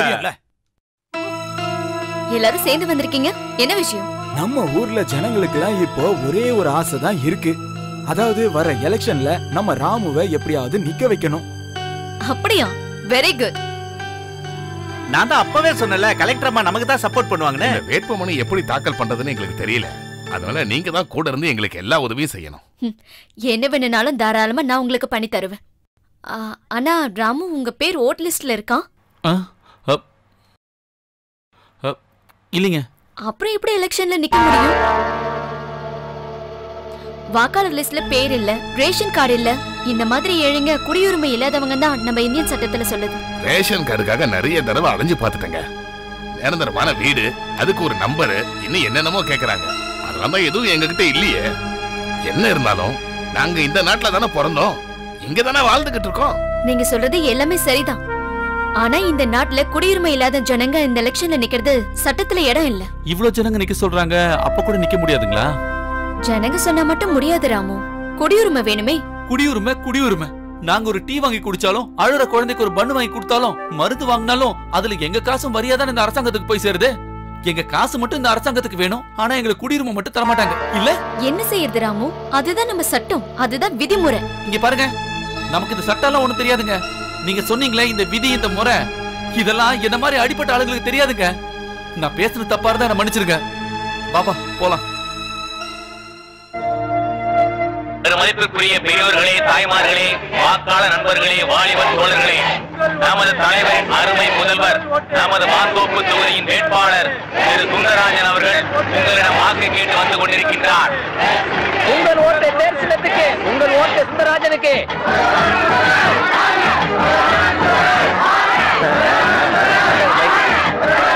[SPEAKER 6] எல்லாரும் சேர்ந்து வந்திருக்கீங்க என்ன விஷயம்
[SPEAKER 15] நம்ம ஊர்ல ஜனங்களுக்குலாம் இப்போ ஒரே ஒரு ஆசை தான் இருக்கு அதாவது வர எலெக்ஷன்ல நம்ம ராமுவை எப்படியாவது நிக்க வைக்கணும்
[SPEAKER 6] அப்படியா வெரி குட்
[SPEAKER 7] நான் தான் அப்பவே சொன்னல கலெக்டர் அம்மா நமக்கு தான் சப்போர்ட் பண்ணுவாங்கன்னு
[SPEAKER 3] வேட்புமனு எப்படி தாக்கல் பண்றதுன்னு எங்களுக்கு தெரியல அதனால நீங்க தான் கூட இருந்து எங்களுக்கு எல்லா உதவியும் செய்யணும்
[SPEAKER 6] என்ன வேணும்னாலும் தாராளமா நான் உங்களுக்கு பண்ணி தருவேன் ஆனா ராமு உங்க பேர் ஓட் லிஸ்ட்ல இருக்கான்
[SPEAKER 7] இல்லைங்க
[SPEAKER 6] அப்புறம் எப்படி எலெக்ஷன்ல நிக்க முடியும் வாக்காளர் லிஸ்ட்ல பேர் இல்ல ரேஷன் கார்டு இல்ல இந்த மாதிரி ஏழைங்க குடியுரிமை இல்லாதவங்க தான் நம்ம இந்தியன் சட்டத்துல சொல்லுது
[SPEAKER 3] ரேஷன் கார்டுக்காக நிறைய தடவை அலைஞ்சு பார்த்துட்டேங்க நிரந்தரமான வீடு அதுக்கு ஒரு நம்பரு இன்னும் என்னென்னமோ கேக்குறாங்க அதெல்லாம் தான் எதுவும் எங்ககிட்ட இல்லையே என்ன இருந்தாலும் நாங்க இந்த நாட்டுல தானே பிறந்தோம் இங்க தானே வாழ்ந்துகிட்டு இருக்கோம்
[SPEAKER 6] நீங்க சொல்றது எல்லாமே சரிதான் ஆனா இந்த நாட்டுல குடியுரிமை இல்லாத ஜனங்க இந்த எலெக்ஷன்ல நிக்கிறது சட்டத்துல இடம் இல்ல
[SPEAKER 7] இவ்வளவு ஜனங்க நிக்க சொல்றாங்க அப்ப கூட நிக்க முடியாதுங்களா
[SPEAKER 6] ஜனங்க சொன்னா மட்டும் முடியாது ராமு குடியுரிமை வேணுமே
[SPEAKER 7] குடியுரிமை நாங்க ஒரு டீ வாங்கி குடிச்சாலும் அழுற குழந்தைக்கு ஒரு பண்ணு வாங்கி கொடுத்தாலும் மருந்து வாங்கினாலும் அதுல எங்க காசும் வரியாதான் இந்த அரசாங்கத்துக்கு போய் சேருது எங்க காசு மட்டும் இந்த அரசாங்கத்துக்கு வேணும் ஆனா எங்களுக்கு குடியுரிமை மட்டும் தர மாட்டாங்க இல்ல
[SPEAKER 6] என்ன செய்யறது ராமு அதுதான் நம்ம சட்டம் அதுதான் விதிமுறை
[SPEAKER 7] இங்க பாருங்க நமக்கு இந்த சட்டம் எல்லாம் ஒண்ணும் தெரியாதுங்க நீங்க சொன்னீங்களே இந்த விதி இந்த முறை இதெல்லாம் என்ன மாதிரி அடிப்பட்ட ஆளுங்களுக்கு தெரியாதுங்க நான் பேசுறது தப்பா இருந்தா என்ன மன்னிச்சிருங்க பாபா போலாம்
[SPEAKER 16] மதிப்பிற்குரிய பெரியோர்களே தாய்மார்களே வாக்காளர் நண்பர்களே வாலிபர் தோழர்களே நமது தலைவர் அருமை முதல்வர் நமது மாந்தோப்பு தொகுதியின் வேட்பாளர் திரு சுந்தரராஜன் அவர்கள் உங்களிடம் வாக்கு கேட்டு வந்து கொண்டிருக்கின்றார்
[SPEAKER 5] உங்கள் ஓட்டை தேர் சின்னத்துக்கு உங்கள் ஓட்டை சுந்தரராஜனுக்கு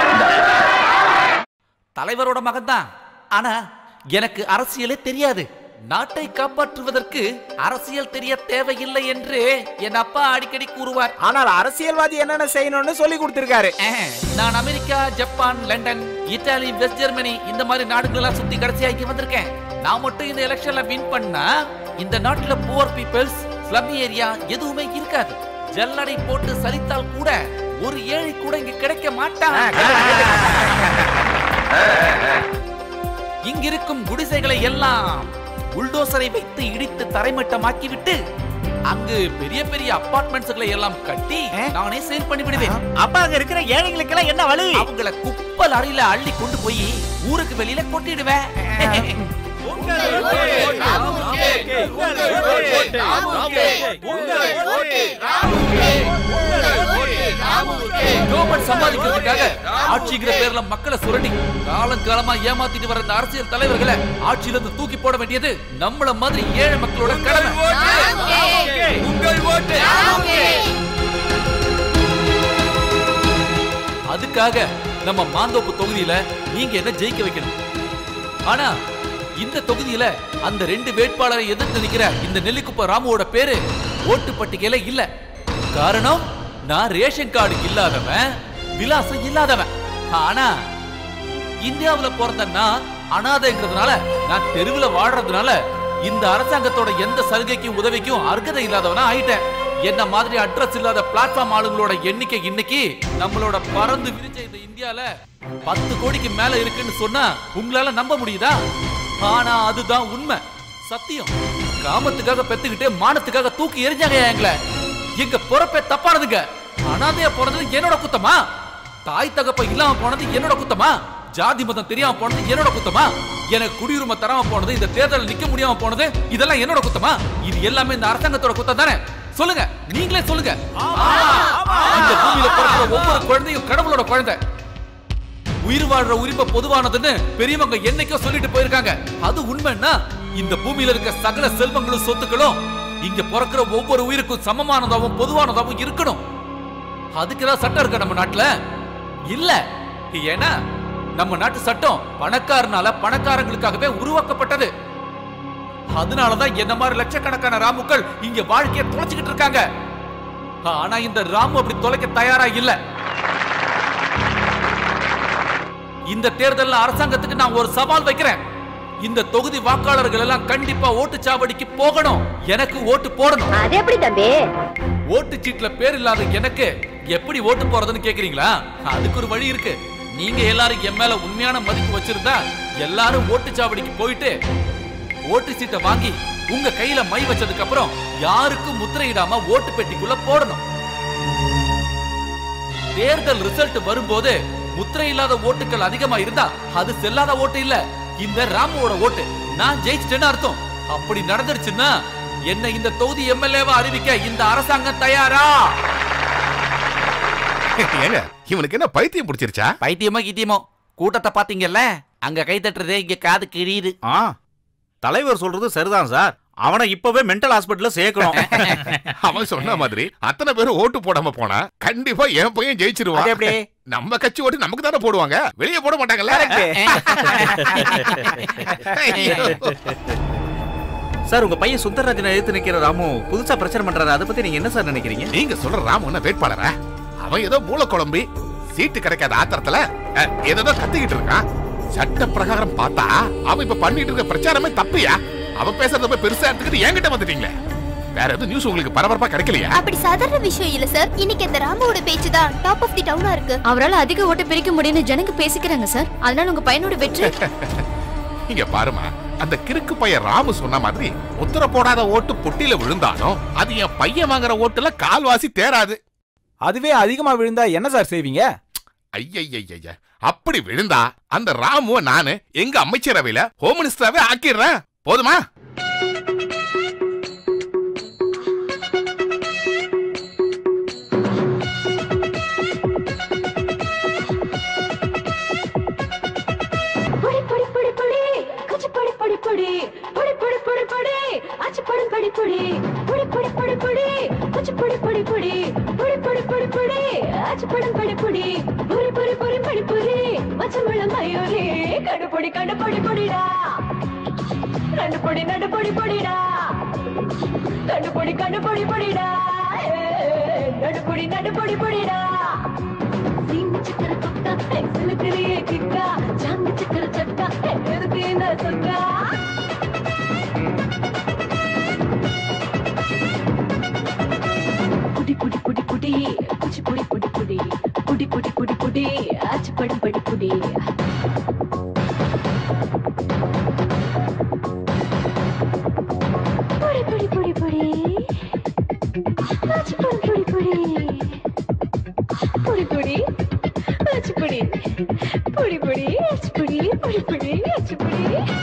[SPEAKER 7] தலைவரோட மகன் தான் ஆனா எனக்கு அரசியலே தெரியாது நாட்டை காப்பாற்றுவதற்கு அரசியல் தெரிய தேவையில்லை என்று என் அப்பா அடிக்கடி கூறுவார்.
[SPEAKER 8] ஆனால் அரசியல்வாதி என்னென்ன செய்யணும்னு சொல்லி கொடுத்திருக்காரு.
[SPEAKER 7] நான் America, Japan, London, Italy, West Germany இந்த மாதிரி நாடுகள் எல்லாம் சுத்தி கடைசியா இங்க வந்திருக்கேன். நான் மட்டும் இந்த எலெக்ஷன்ல வின் பண்ணா இந்த நாட்டுல புவர் பீப்பிள்ஸ், ஸ்லம் ஏரியா எதுவுமே இருக்காது. ஜல்லடை போட்டு சரித்தால் கூட ஒரு ஏழை கூட இங்க கிடைக்க மாட்டான். இங்கிருக்கும் குடிசைகளை எல்லாம் புல்டோசரை வைத்து இடித்து தரைமட்டமாக்கிவிட்டு அங்கு பெரிய பெரிய அபார்ட்மெண்ட்ஸ்களை எல்லாம் கட்டி நானே சேல் பண்ணி விடுவேன்.
[SPEAKER 8] அப்ப அங்க இருக்கிற ஏழைகளுக்கு எல்லாம் என்ன வழி?
[SPEAKER 7] அவங்கள குப்பல் அறையில அள்ளி கொண்டு போய் ஊருக்கு வெளியில கொட்டிடுவேன். சம்பாதிக்கிறதுக்காக ஆட்சிங்கிற பேர்ல மக்களை சுரண்டி காலங்காலமா ஏமாத்திட்டு வர இந்த அரசியல் தலைவர்களை ஆட்சியிலிருந்து தூக்கி போட வேண்டியது நம்மள மாதிரி ஏழை மக்களோட கடமை. அதுக்காக நம்ம மாந்தோப்பு தொகுதியில நீங்க என்ன ஜெயிக்க வைக்கணும். ஆனா இந்த தொகுதியில அந்த 2 வேட்பாளரை எதிர்த்து நிக்கிற இந்த நெல்லிக்குப்ப ராமுவோட பேரு ஓட்டு பட்டியல இல்ல. காரணம், நான் ரேஷன் கார்டு இல்லாதவன், விலாசம் இல்லாதவன். ஆனா இந்தியாவுல பிறந்த நான் அனாதைங்கிறதுனால, நான் தெருவுல வாழ்றதுனால இந்த அரசாங்கத்தோட எந்த சலுகைக்கும் உதவிக்கும் அர்ஹதை இல்லாதவனா ஆயிட்டேன். என்ன மாதிரி அட்ரஸ் இல்லாத பிளாட்ஃபார்ம் ஆளுங்களோட எண்ணிக்கை இன்னைக்கு நம்மளோட பறந்து விரிச்ச இந்த இந்தியால 10 கோடிக்கு மேல இருக்குன்னு சொன்னா உங்களால நம்ப முடியுதா? ஆனா அதுதான் உண்மை, சத்தியம். காமத்துக்காக பெத்துக்கிட்டு மானத்துக்காக தூக்கி எரிஞ்சாங்க எங்களை. எங்க பொறப்பே தப்பானதுங்க. அனாதையா போனது என்னோட குத்தமா? தாய் தகப்ப இல்லாம போனது என்னோட குத்தமா? ஜாதி மதம் தெரியாம போனது என்னோட குத்தமா? எனக்கு குடியுரிமை தராம போனது, இந்த தேர்தல் நிக்க முடியாம போனது, இதெல்லாம் என்னோட குத்தமா? இது எல்லாமே இந்த அரசாங்கத்தோட குத்தம் தானே? சொல்லுங்க, நீங்களே சொல்லுங்க. இந்த பூமியில பிறக்கிற ஒவ்வொரு குழந்தையும் கடவுளோட குழந்தை. உயிர் வாழ்ற உரிமை பொதுவானதுன்னு பெரியவங்க என்னைக்கோ சொல்லிட்டு போயிருக்காங்க. அது உண்மைன்னா இந்த பூமியில இருக்க சகல செல்வங்களும் சொத்துக்களும் இங்க பிறக்கிற ஒவ்வொரு உயிருக்கும் சமமானதாவும் பொதுவானதாவும் இருக்கணும். அதுக்குதான் சட்டம் இருக்க நம்ம நாட்டுல இல்ல. ஏன்னா நம்ம நாட்டு சட்டம் பணக்காரனால பணக்காரங்களுக்காகவே உருவாக்கப்பட்டது. அதனாலதான் என்ன மாதிரி லட்சக்கணக்கான ராமுக்கள் இங்க வாழ்க்கையை தொலைச்சுக்கிட்டு இருக்காங்க. ஆனா இந்த ராமு அப்படி தொலைக்க தயாரா இல்ல. இந்த தேர்தல் அரசாங்கத்துக்கு நான் ஒரு சவால் வைக்கிறேன். இந்த தொகுதி வாக்காளர்கள் எல்லாம் கண்டிப்பா ஓட்டுச்சாவடிக்கு போகணும், எனக்கு ஓட்டு போடணும்.
[SPEAKER 11] அது எப்படி தம்பி?
[SPEAKER 7] ஓட்டு சீட்ல பேர் இல்லாத எனக்கு எப்படி ஓட்டு போறதுன்னு கேக்குறீங்களா? அதுக்கு ஒரு வழி இருக்கு. நீங்க எல்லாரும் என் மேல உண்மையான மதிப்பு வச்சிருந்தா எல்லாரும் ஓட்டுச்சாவடிக்கு போயிட்டு ஓட்டு சீட்டை வாங்கி உங்க கையில மை வச்சதுக்கு அப்புறம் யாருக்கும் முத்திரையிடாம ஓட்டு பெட்டிக்குள்ள போடணும். தேர்தல் ரிசல்ட் வரும்போது முத்திரை இல்லாத ஓட்டுகள் அதிகமா இருந்தா அது செல்லாத ஓட்டு இல்ல, இந்த ராமுவோட ஓட்டு. நான் ஜெயிச்சிட்டேன்னு அர்த்தம். அப்படி நடந்துருச்சுன்னா என்ன இந்த தொகுதி எம்எல்ஏவா அறிவிக்க இந்த அரசாங்கம் தயாரா?
[SPEAKER 3] ஏங்க, இவனுக்கு என்ன பைத்தியம் பிடிச்சிருச்சா?
[SPEAKER 7] பைத்தியமோ கித்தியமோ, கூட்டத்தை பாத்தீங்கல்ல, அங்க கை தட்டுறதே இங்க காது கிழியுது.
[SPEAKER 8] தலைவர் சொல்றது சரிதான் சார். அவனை இப்பவே மென்டல் ஹாஸ்பிடல்ல சேர்க்கணும்.
[SPEAKER 3] அவன் சொன்ன மாதிரி அத்தனை பேரும் ஓட்டு போடாம போனா கண்டிப்பா என் பையன் ஜெயிச்சிருவான்.
[SPEAKER 8] எப்படி?
[SPEAKER 3] நம்ம கட்சி ஓட்டு நமக்கு தானே போடுவாங்க, வெளியே போட மாட்டாங்கல்ல.
[SPEAKER 8] சார், உங்க பையன் சுந்தரராஜனை எதிர்த்து நிக்கிற ராமு புதுசா பிரச்சனை பண்றாரு. அதை பத்தி நீங்க என்ன சார் நினைக்கிறீங்க?
[SPEAKER 3] நீங்க சொல்ற ராமு என்ன வேட்பாளரா? அவன் ஏதோ மூல குழம்பி சீட்டு கிடைக்காத ஆத்திரத்துல ஏதோ கத்திக்கிட்டு இருக்கான். சட்ட பிரகாரம் பார்த்தா அவன் இப்ப பண்ணிட்டு இருக்க பிரச்சாரமே தப்பியா? அவன் பேசுறத போய் பெருசா எடுத்துக்கிட்டு என்கிட்ட வந்துட்டீங்களே. வேற எதுவும் நியூஸ் உங்களுக்கு பரபரப்பா கிடைக்கலையா?
[SPEAKER 2] அப்படி சாதாரண விஷயம் இல்ல சார். இன்னைக்கு இந்த ராமுவோட பேச்சு தான் டாப் ஆஃப் தி டவுனா இருக்கு.
[SPEAKER 6] அவரால அதிக ஓட்டு பிரிக்க முடியும்னு ஜனங்க பேசிக்கிறாங்க சார். அதனால உங்க பையனோட வெற்றி.
[SPEAKER 3] இங்க பாருமா, அந்த கிறுக்கு பையன் ராமு சொன்ன மாதிரி உத்தர போடாத ஓட்டு பொட்டியில விழுந்தாலும் அது என் பையன் வாங்குற ஓட்டுல கால்வாசி தேராது.
[SPEAKER 15] அதுவே அதிகமா விழுந்தா என்ன சார் செய்வீங்க?
[SPEAKER 3] ஐயா, அப்படி விழுந்தா அந்த ராமுவ நானு எங்க அமைச்சரவையில ஹோம் மினிஸ்டராவே ஆக்கிடுறேன். போதுமா?
[SPEAKER 17] நடுப்பொடி நடுப்பொடி பொடிடா கண்டுபொடி கண்டுபொடி பொடிடா நடுப்பொடி நடுப்பொடி பொடிடா சீனி சக்கர தொட்டா சிலுக்கிறியே கிக்கா சாமி சக்கர சட்டா எதுக்கு இந்த சொக்கா புடி புடி புடி புடி புடி புடி புடி புடி புடி புடி புடி புடி ஆச்சு படி படி புடி புடி புடி புடி புடி ஆச்சு படி புடி புடி புடி புடி ஆச்சு புடி புடி புடி ஆச்சு புடி புடி புடி ஆச்சு புடி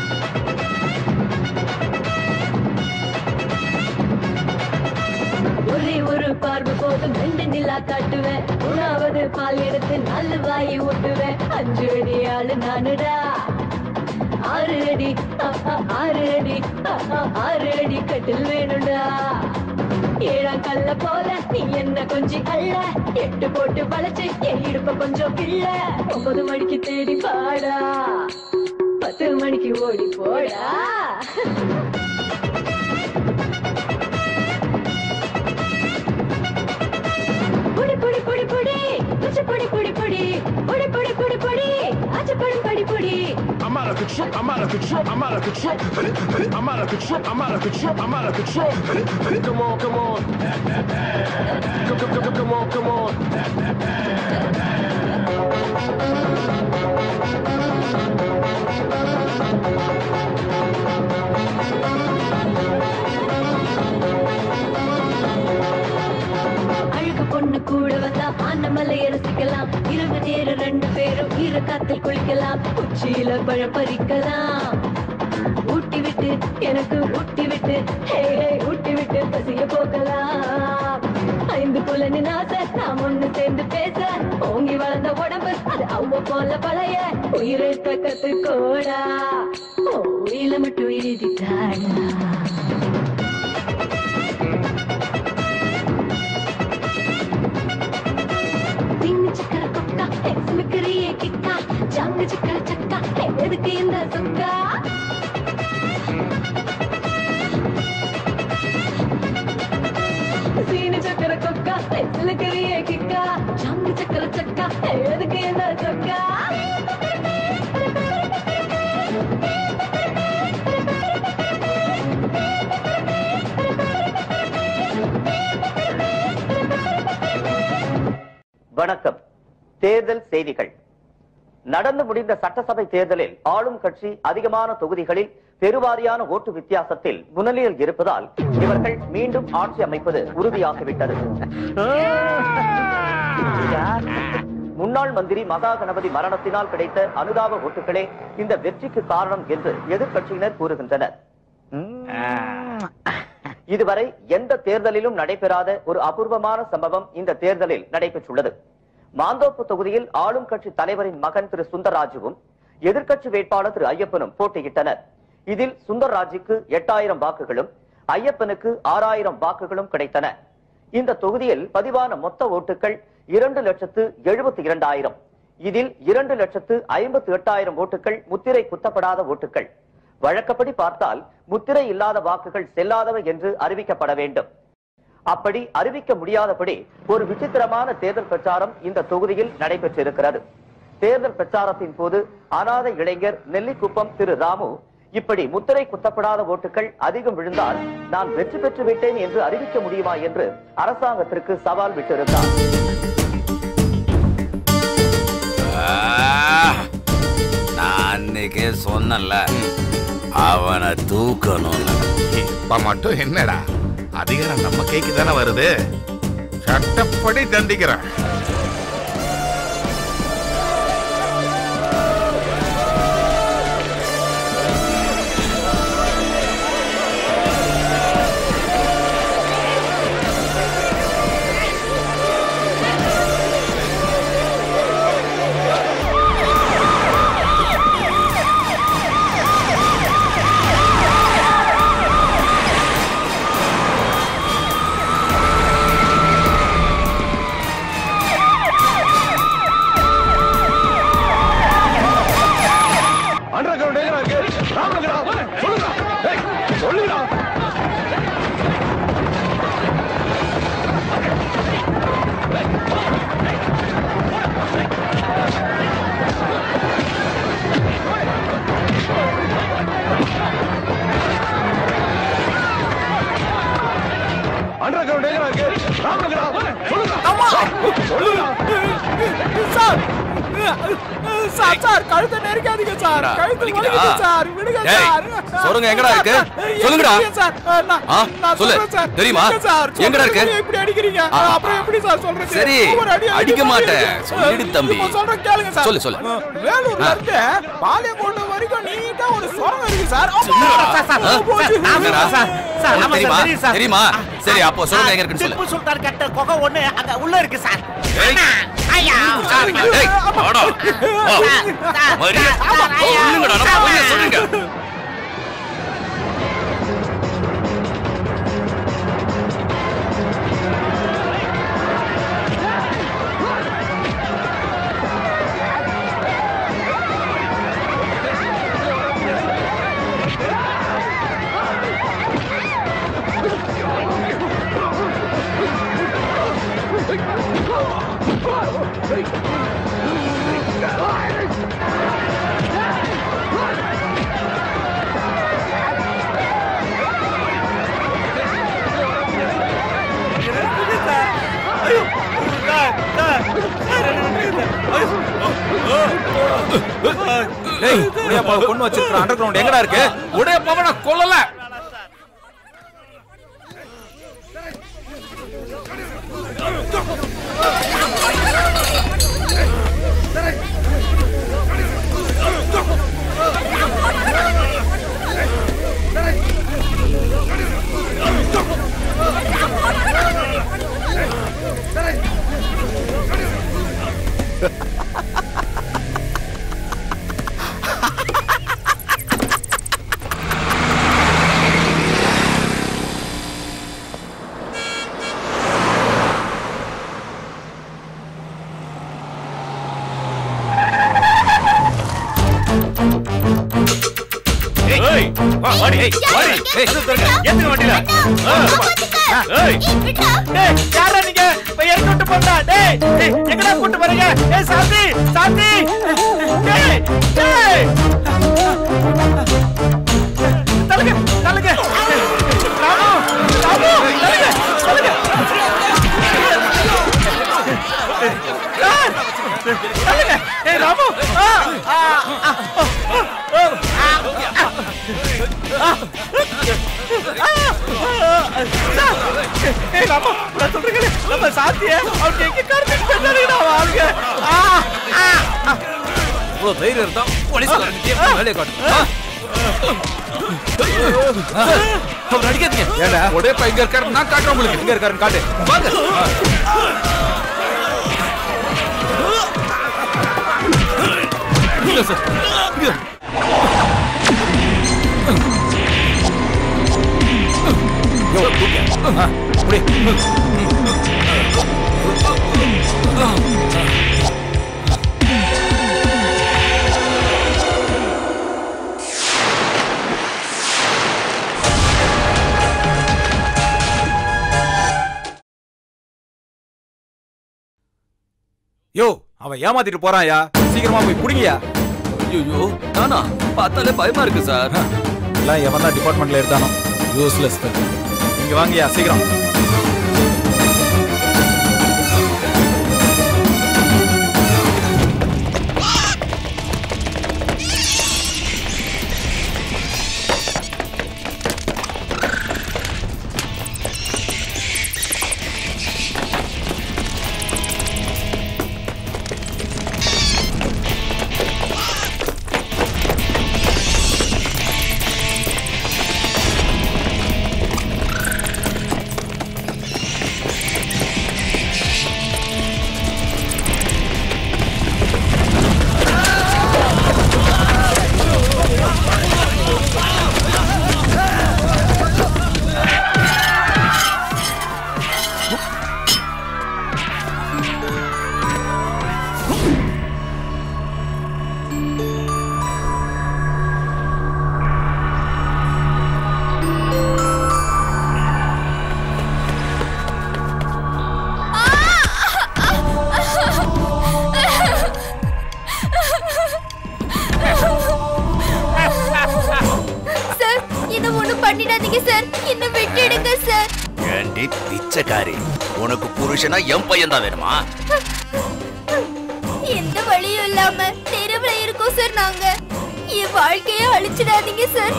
[SPEAKER 17] ஒரே ஒரு பார்வை போதும் 2 நிலா காட்டுவேன் 3வது பால் எடுத்து 4 வாய் ஊட்டுவேன் 5 அடி ஆளு நானுடா 6 அடி 6 அடி 6 அடி கட்டில் வேணும்டா 7ஆம் கல்ல போல நீ என்ன கொஞ்சம் அல்ல 8 போட்டு வளைச்சு என் இடுப்ப கொஞ்சம் கிள்ள 9 மணிக்கு தேடி பாடா 10 மணிக்கு ஓடி போடா புடி புடி புடி புடி புடி புடி புடி புடி புடி புடி புடி புடி ஆச்சு படி படி புடி
[SPEAKER 18] I'm out of control, I'm out of control, I'm out of control. I'm out of control, I'm out of control, I'm out of control. Come on, come on. Come on, come on.
[SPEAKER 17] அழகு பொண்ணு கூட வந்தா ஆனமலை ரசிக்கலாம் இரவு நேரம் 2 பேரும் ஈர காத்தில் குளிக்கலாம் உச்சியில பழம் பறிக்கலாம் ஊட்டி விட்டு எனக்கு ஊட்டி விட்டு ஊட்டி விட்டு பசிய போக்கலாம் 5 புலனின் ஆசை நாம் ஒண்ணு சேர்ந்து பேச ஓங்கி வளர்ந்த உடம்பு அது அவ்வ போல பழைய உயிரெழுத்த கத்துக்கோடா உயில மட்டும் எழுதிட்டாடா சக்கர கொக்கா சிலுக்கிறியே கிக்கா ஜாங்க சக்கர சக்கா எதுக்கு இந்த சொக்கா சீனி சக்கர கொக்கா சிலுக்கிறியே கிக்கா ஜாங்க சக்கர சக்கா எதுக்கு இந்த சொக்கா
[SPEAKER 19] வணக்கம். தேர்தல் செய்திகள். நடந்து முடிந்த சட்டசபை தேர்தலில் ஆளும் கட்சி அதிகமான தொகுதிகளில் பெருவாரியான ஓட்டு வித்தியாசத்தில் முன்னிலையில் இருப்பதால் இவர்கள் மீண்டும் ஆட்சி அமைப்பது உறுதியாகிவிட்டது. முன்னாள் மந்திரி மகா கணபதி மரணத்தினால் கிடைத்த அனுதாப ஓட்டுகளே இந்த வெற்றிக்கு காரணம் என்று எதிர்க்கட்சியினர் கூறுகின்றனர். இதுவரை எந்த தேர்தலிலும் நடைபெறாத ஒரு அபூர்வமான சம்பவம் இந்த தேர்தலில் நடைபெற்றுள்ளது. மாந்தோப்பு தொகுதியில் ஆளும் கட்சி தலைவரின் மகன் திரு சுந்தர்ராஜுவும் எதிர்க்கட்சி வேட்பாளர் திரு ஐயப்பனும் போட்டியிட்டனர். இதில் சுந்தர்ராஜுக்கு 8000 வாக்குகளும் ஐயப்பனுக்கு 6000 வாக்குகளும் கிடைத்தன. இந்த தொகுதியில் பதிவான மொத்த ஓட்டுகள் 2,72,000. இதில் 2,58,000 ஓட்டுகள் முத்திரை குத்தப்படாத ஓட்டுகள். வழக்கப்படி பார்த்தால் முத்திரை இல்லாத வாக்குகள் செல்லாதவை என்று அறிவிக்கப்பட வேண்டும். அப்படி அறிவிக்க முடியாதபடி ஒரு விசித்திரமான தேர்தல் பிரச்சாரம் இந்த தொகுதியில் நடைபெற்றிருக்கிறது. தேர்தல் பிரச்சாரத்தின் போது அநாத இளைஞர் நெல்லிக்குப்பம் திரு ராமு இப்படி முத்திரை குத்தப்படாத ஓட்டுகள் அதிகம் விழுந்தால் நான் வெற்றி பெற்று விட்டேன் என்று அறிவிக்க முடியுமா என்று அரசாங்கத்திற்கு சவால் விட்டிருந்தார்.
[SPEAKER 1] நான் சொன்னல அவனை தூக்கணும்.
[SPEAKER 3] இப்ப மட்டும் என்னடா அதிகாரம் நம்ம கைக்கு தானே வருது, சட்டப்படி தண்டிக்கிறேன்.
[SPEAKER 15] சார் கழுத்தை நெரிக்காதீங்க சார். கழுத்து வலிக்குது சார். விடுங்க சார்.
[SPEAKER 1] சொல்லுங்க எங்கடா இருக்கு? சொல்லுங்கடா. சொல்லு. தெரியுமா? எங்கடா இருக்கு?
[SPEAKER 15] இப்படி அடிக்கிறீங்க. அப்புறம் எப்படி சார் சொல்றது?
[SPEAKER 1] சரி அடிக்க மாட்டேன். சொல்லிடு தம்பி.
[SPEAKER 15] சொல்றேன் கேளுங்க சார்.
[SPEAKER 1] சொல்லு.
[SPEAKER 15] வேலூர்ல இருந்து பாளையங்கோட்டை வரைக்கும் நீட்டா ஒரு சுரங்கம் இருக்கு சார்.
[SPEAKER 1] தெரியுமா? சரி அப்போ சொல்லுங்க எங்க இருக்குன்னு சொல்லு.
[SPEAKER 8] திப்பு சுல்தான் கட்ட குகை ஒண்ணு அங்க உள்ள இருக்கு சார். ஐயா
[SPEAKER 1] சொல்லுங்க.
[SPEAKER 13] கொண்டு வச்சிருக்கிற அண்டர் கிரவுண்ட் எங்கடா இருக்கு?
[SPEAKER 4] உடையப்பாவை நான் கொல்லல.
[SPEAKER 8] யாரா நீங்க எடுத்துட்டு போறா? டேய் எங்கடா கூட்டி போறீங்க? ஏய் சாந்தி சாந்தி டேய் டேய் தலங்க தலங்க ராமு ராமு தலங்க தலங்க தலங்க ஏய் ராமு ஏய் ராமு நான் சொல்றேன் நம்ம சாந்தியே அவங்க எங்க கார்த்திக் பண்ணாருடா வாங்க
[SPEAKER 13] இவ்வளவு தைரியம் இருந்தா போலீஸ்காரங்க வேலையை காட்டு.
[SPEAKER 4] அவர் அடிக்காதீங்க. உடையப்பா எங்க இருக்காரு? நான் காட்டுறேன் உங்களுக்கு.
[SPEAKER 13] எங்க இருக்காருன்னு காட்டு. வாங்க.
[SPEAKER 4] இல்ல சார்.
[SPEAKER 13] யோ தூக்கு. புடி. யோ அவன் ஏமாத்திட்டு போறான்யா. சீக்கிரமா போய் புடிங்கயா.
[SPEAKER 1] ஐயோ நானா பார்த்தாலே பயமா இருக்கு சார்.
[SPEAKER 13] எல்லாம் எவன் தான் டிபார்ட்மெண்ட்ல எடுத்தானோ யூஸ்லெஸ். இங்க வாங்கயா சீக்கிரம்.
[SPEAKER 2] பண்ணிடாதீங்க சார், என்ன விட்டுடுங்க சார்.
[SPEAKER 1] ஏண்டி பிச்சைக்காரி, உனக்கு புருஷனா என் பையன் தான் வேணுமா?
[SPEAKER 2] எந்த வழியும் இல்லாம தெருவுல சார் நாங்க. என் வாழ்க்கையை அழிச்சிடாதீங்க சார்.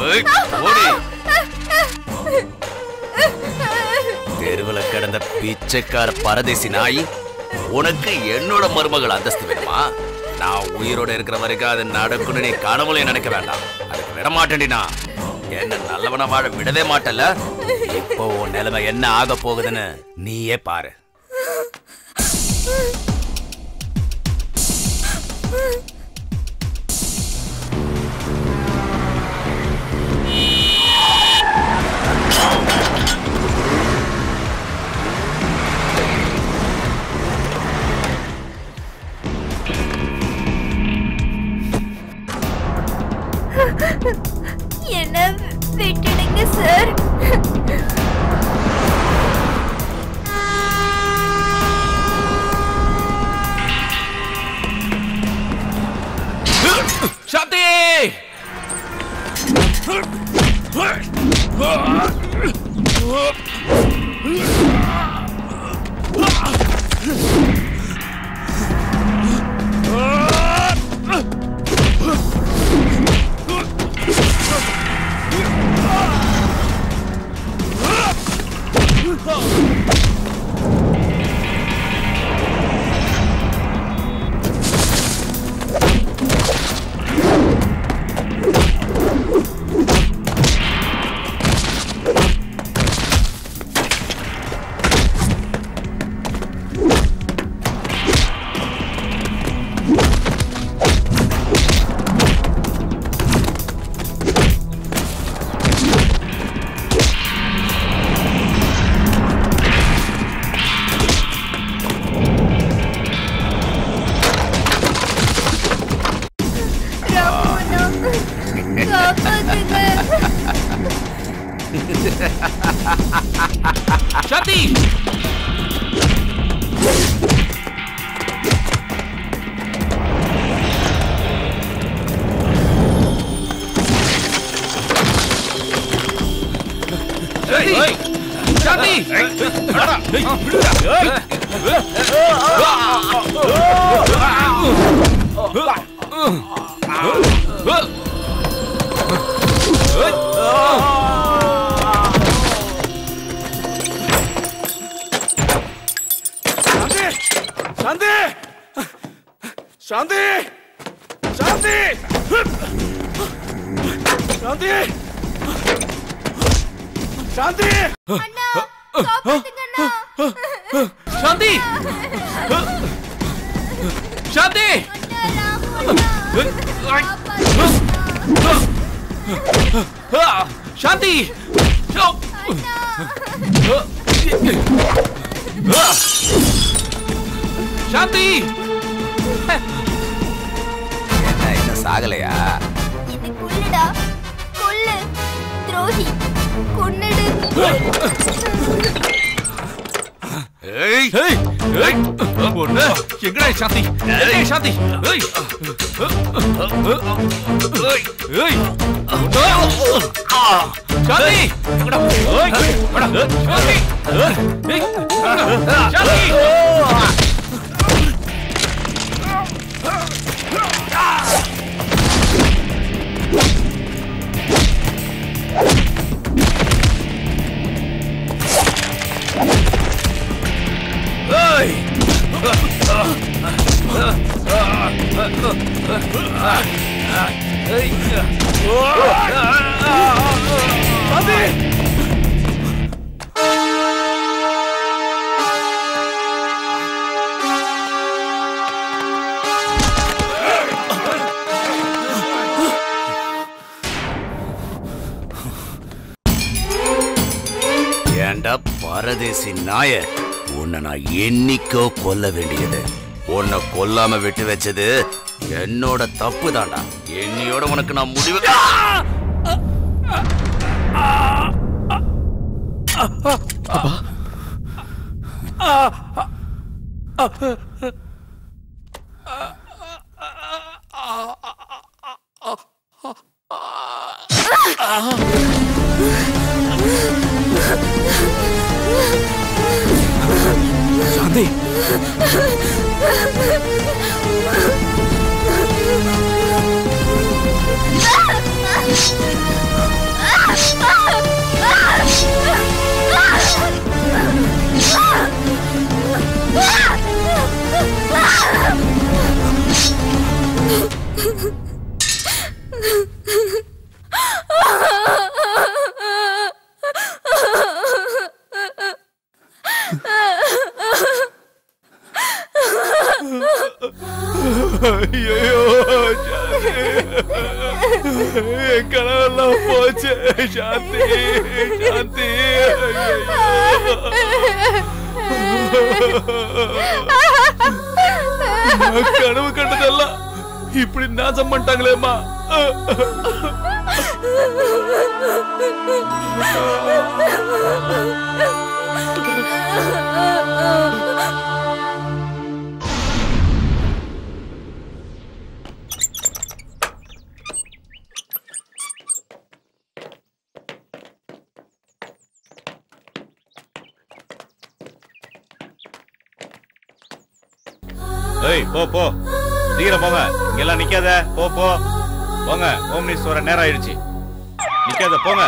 [SPEAKER 1] தெருவுல கிடந்த பிச்சைக்கார பரதேசி நாய், உனக்கு என்னோட மருமகள் அந்தஸ்து வேணுமா? நான் உயிரோட இருக்கிற வரைக்கும் அது நடக்குன்னு நீ கனவுல நினைக்க வேண்டாம். அதுக்கு விட மாட்டேன்டினா என்ன நல்லவன வாழ விடவே மாட்டல. இப்போ உன் நிலைமை என்ன ஆக போகுதுன்னு நீயே பாரு.
[SPEAKER 2] என்ன விட்டுடுங்க சார்.
[SPEAKER 7] சாந்தி! சாந்தி! சாந்தி!
[SPEAKER 18] சாந்தி! சாந்தி! சாந்தி! சாந்தி!
[SPEAKER 7] சாந்தி! சாந்தி! சாந்தி! சாந்தி!
[SPEAKER 1] என்ன சாகலையா?
[SPEAKER 2] இது கொல்லுடா, கொல்லு, துரோகி, கொன்னுடு.
[SPEAKER 7] ஏய் ஏய் ஏய் ஒண்ணு எங்கடா சாந்தி? ஏய் சாந்தி! ஏய் ஏய் ஏய் சாந்தி! எங்கடா? ஏய் வாடா சாந்தி! ஏய் சாந்தி!
[SPEAKER 1] ஏண்டா பரதேசி நாய, உன்னை நான் என்னைக்கோ கொல்ல வேண்டியது. உன்னை கொல்லாம விட்டு வச்சது என்னோட தப்பு தாண்டா. என்னையோட உனக்கு நான் முடிவு.
[SPEAKER 18] சாந்தி!
[SPEAKER 3] ஐயோ கனவெல்லாம் போச்சு. சாந்தி சாந்தி கனவு கண்டதெல்லாம் இப்படி நாசம் பண்ணிட்டாங்களேம்மா.
[SPEAKER 20] ஏய் போ போ சீக்கிரம் போங்க. இங்கெல்லாம் நிக்காத. போ போ போங்க. ஹோம் மினிஸ்டர் வர நேரம் ஆயிடுச்சு. நிக்காத போங்க.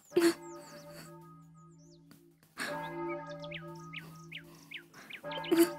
[SPEAKER 2] Mm-hmm.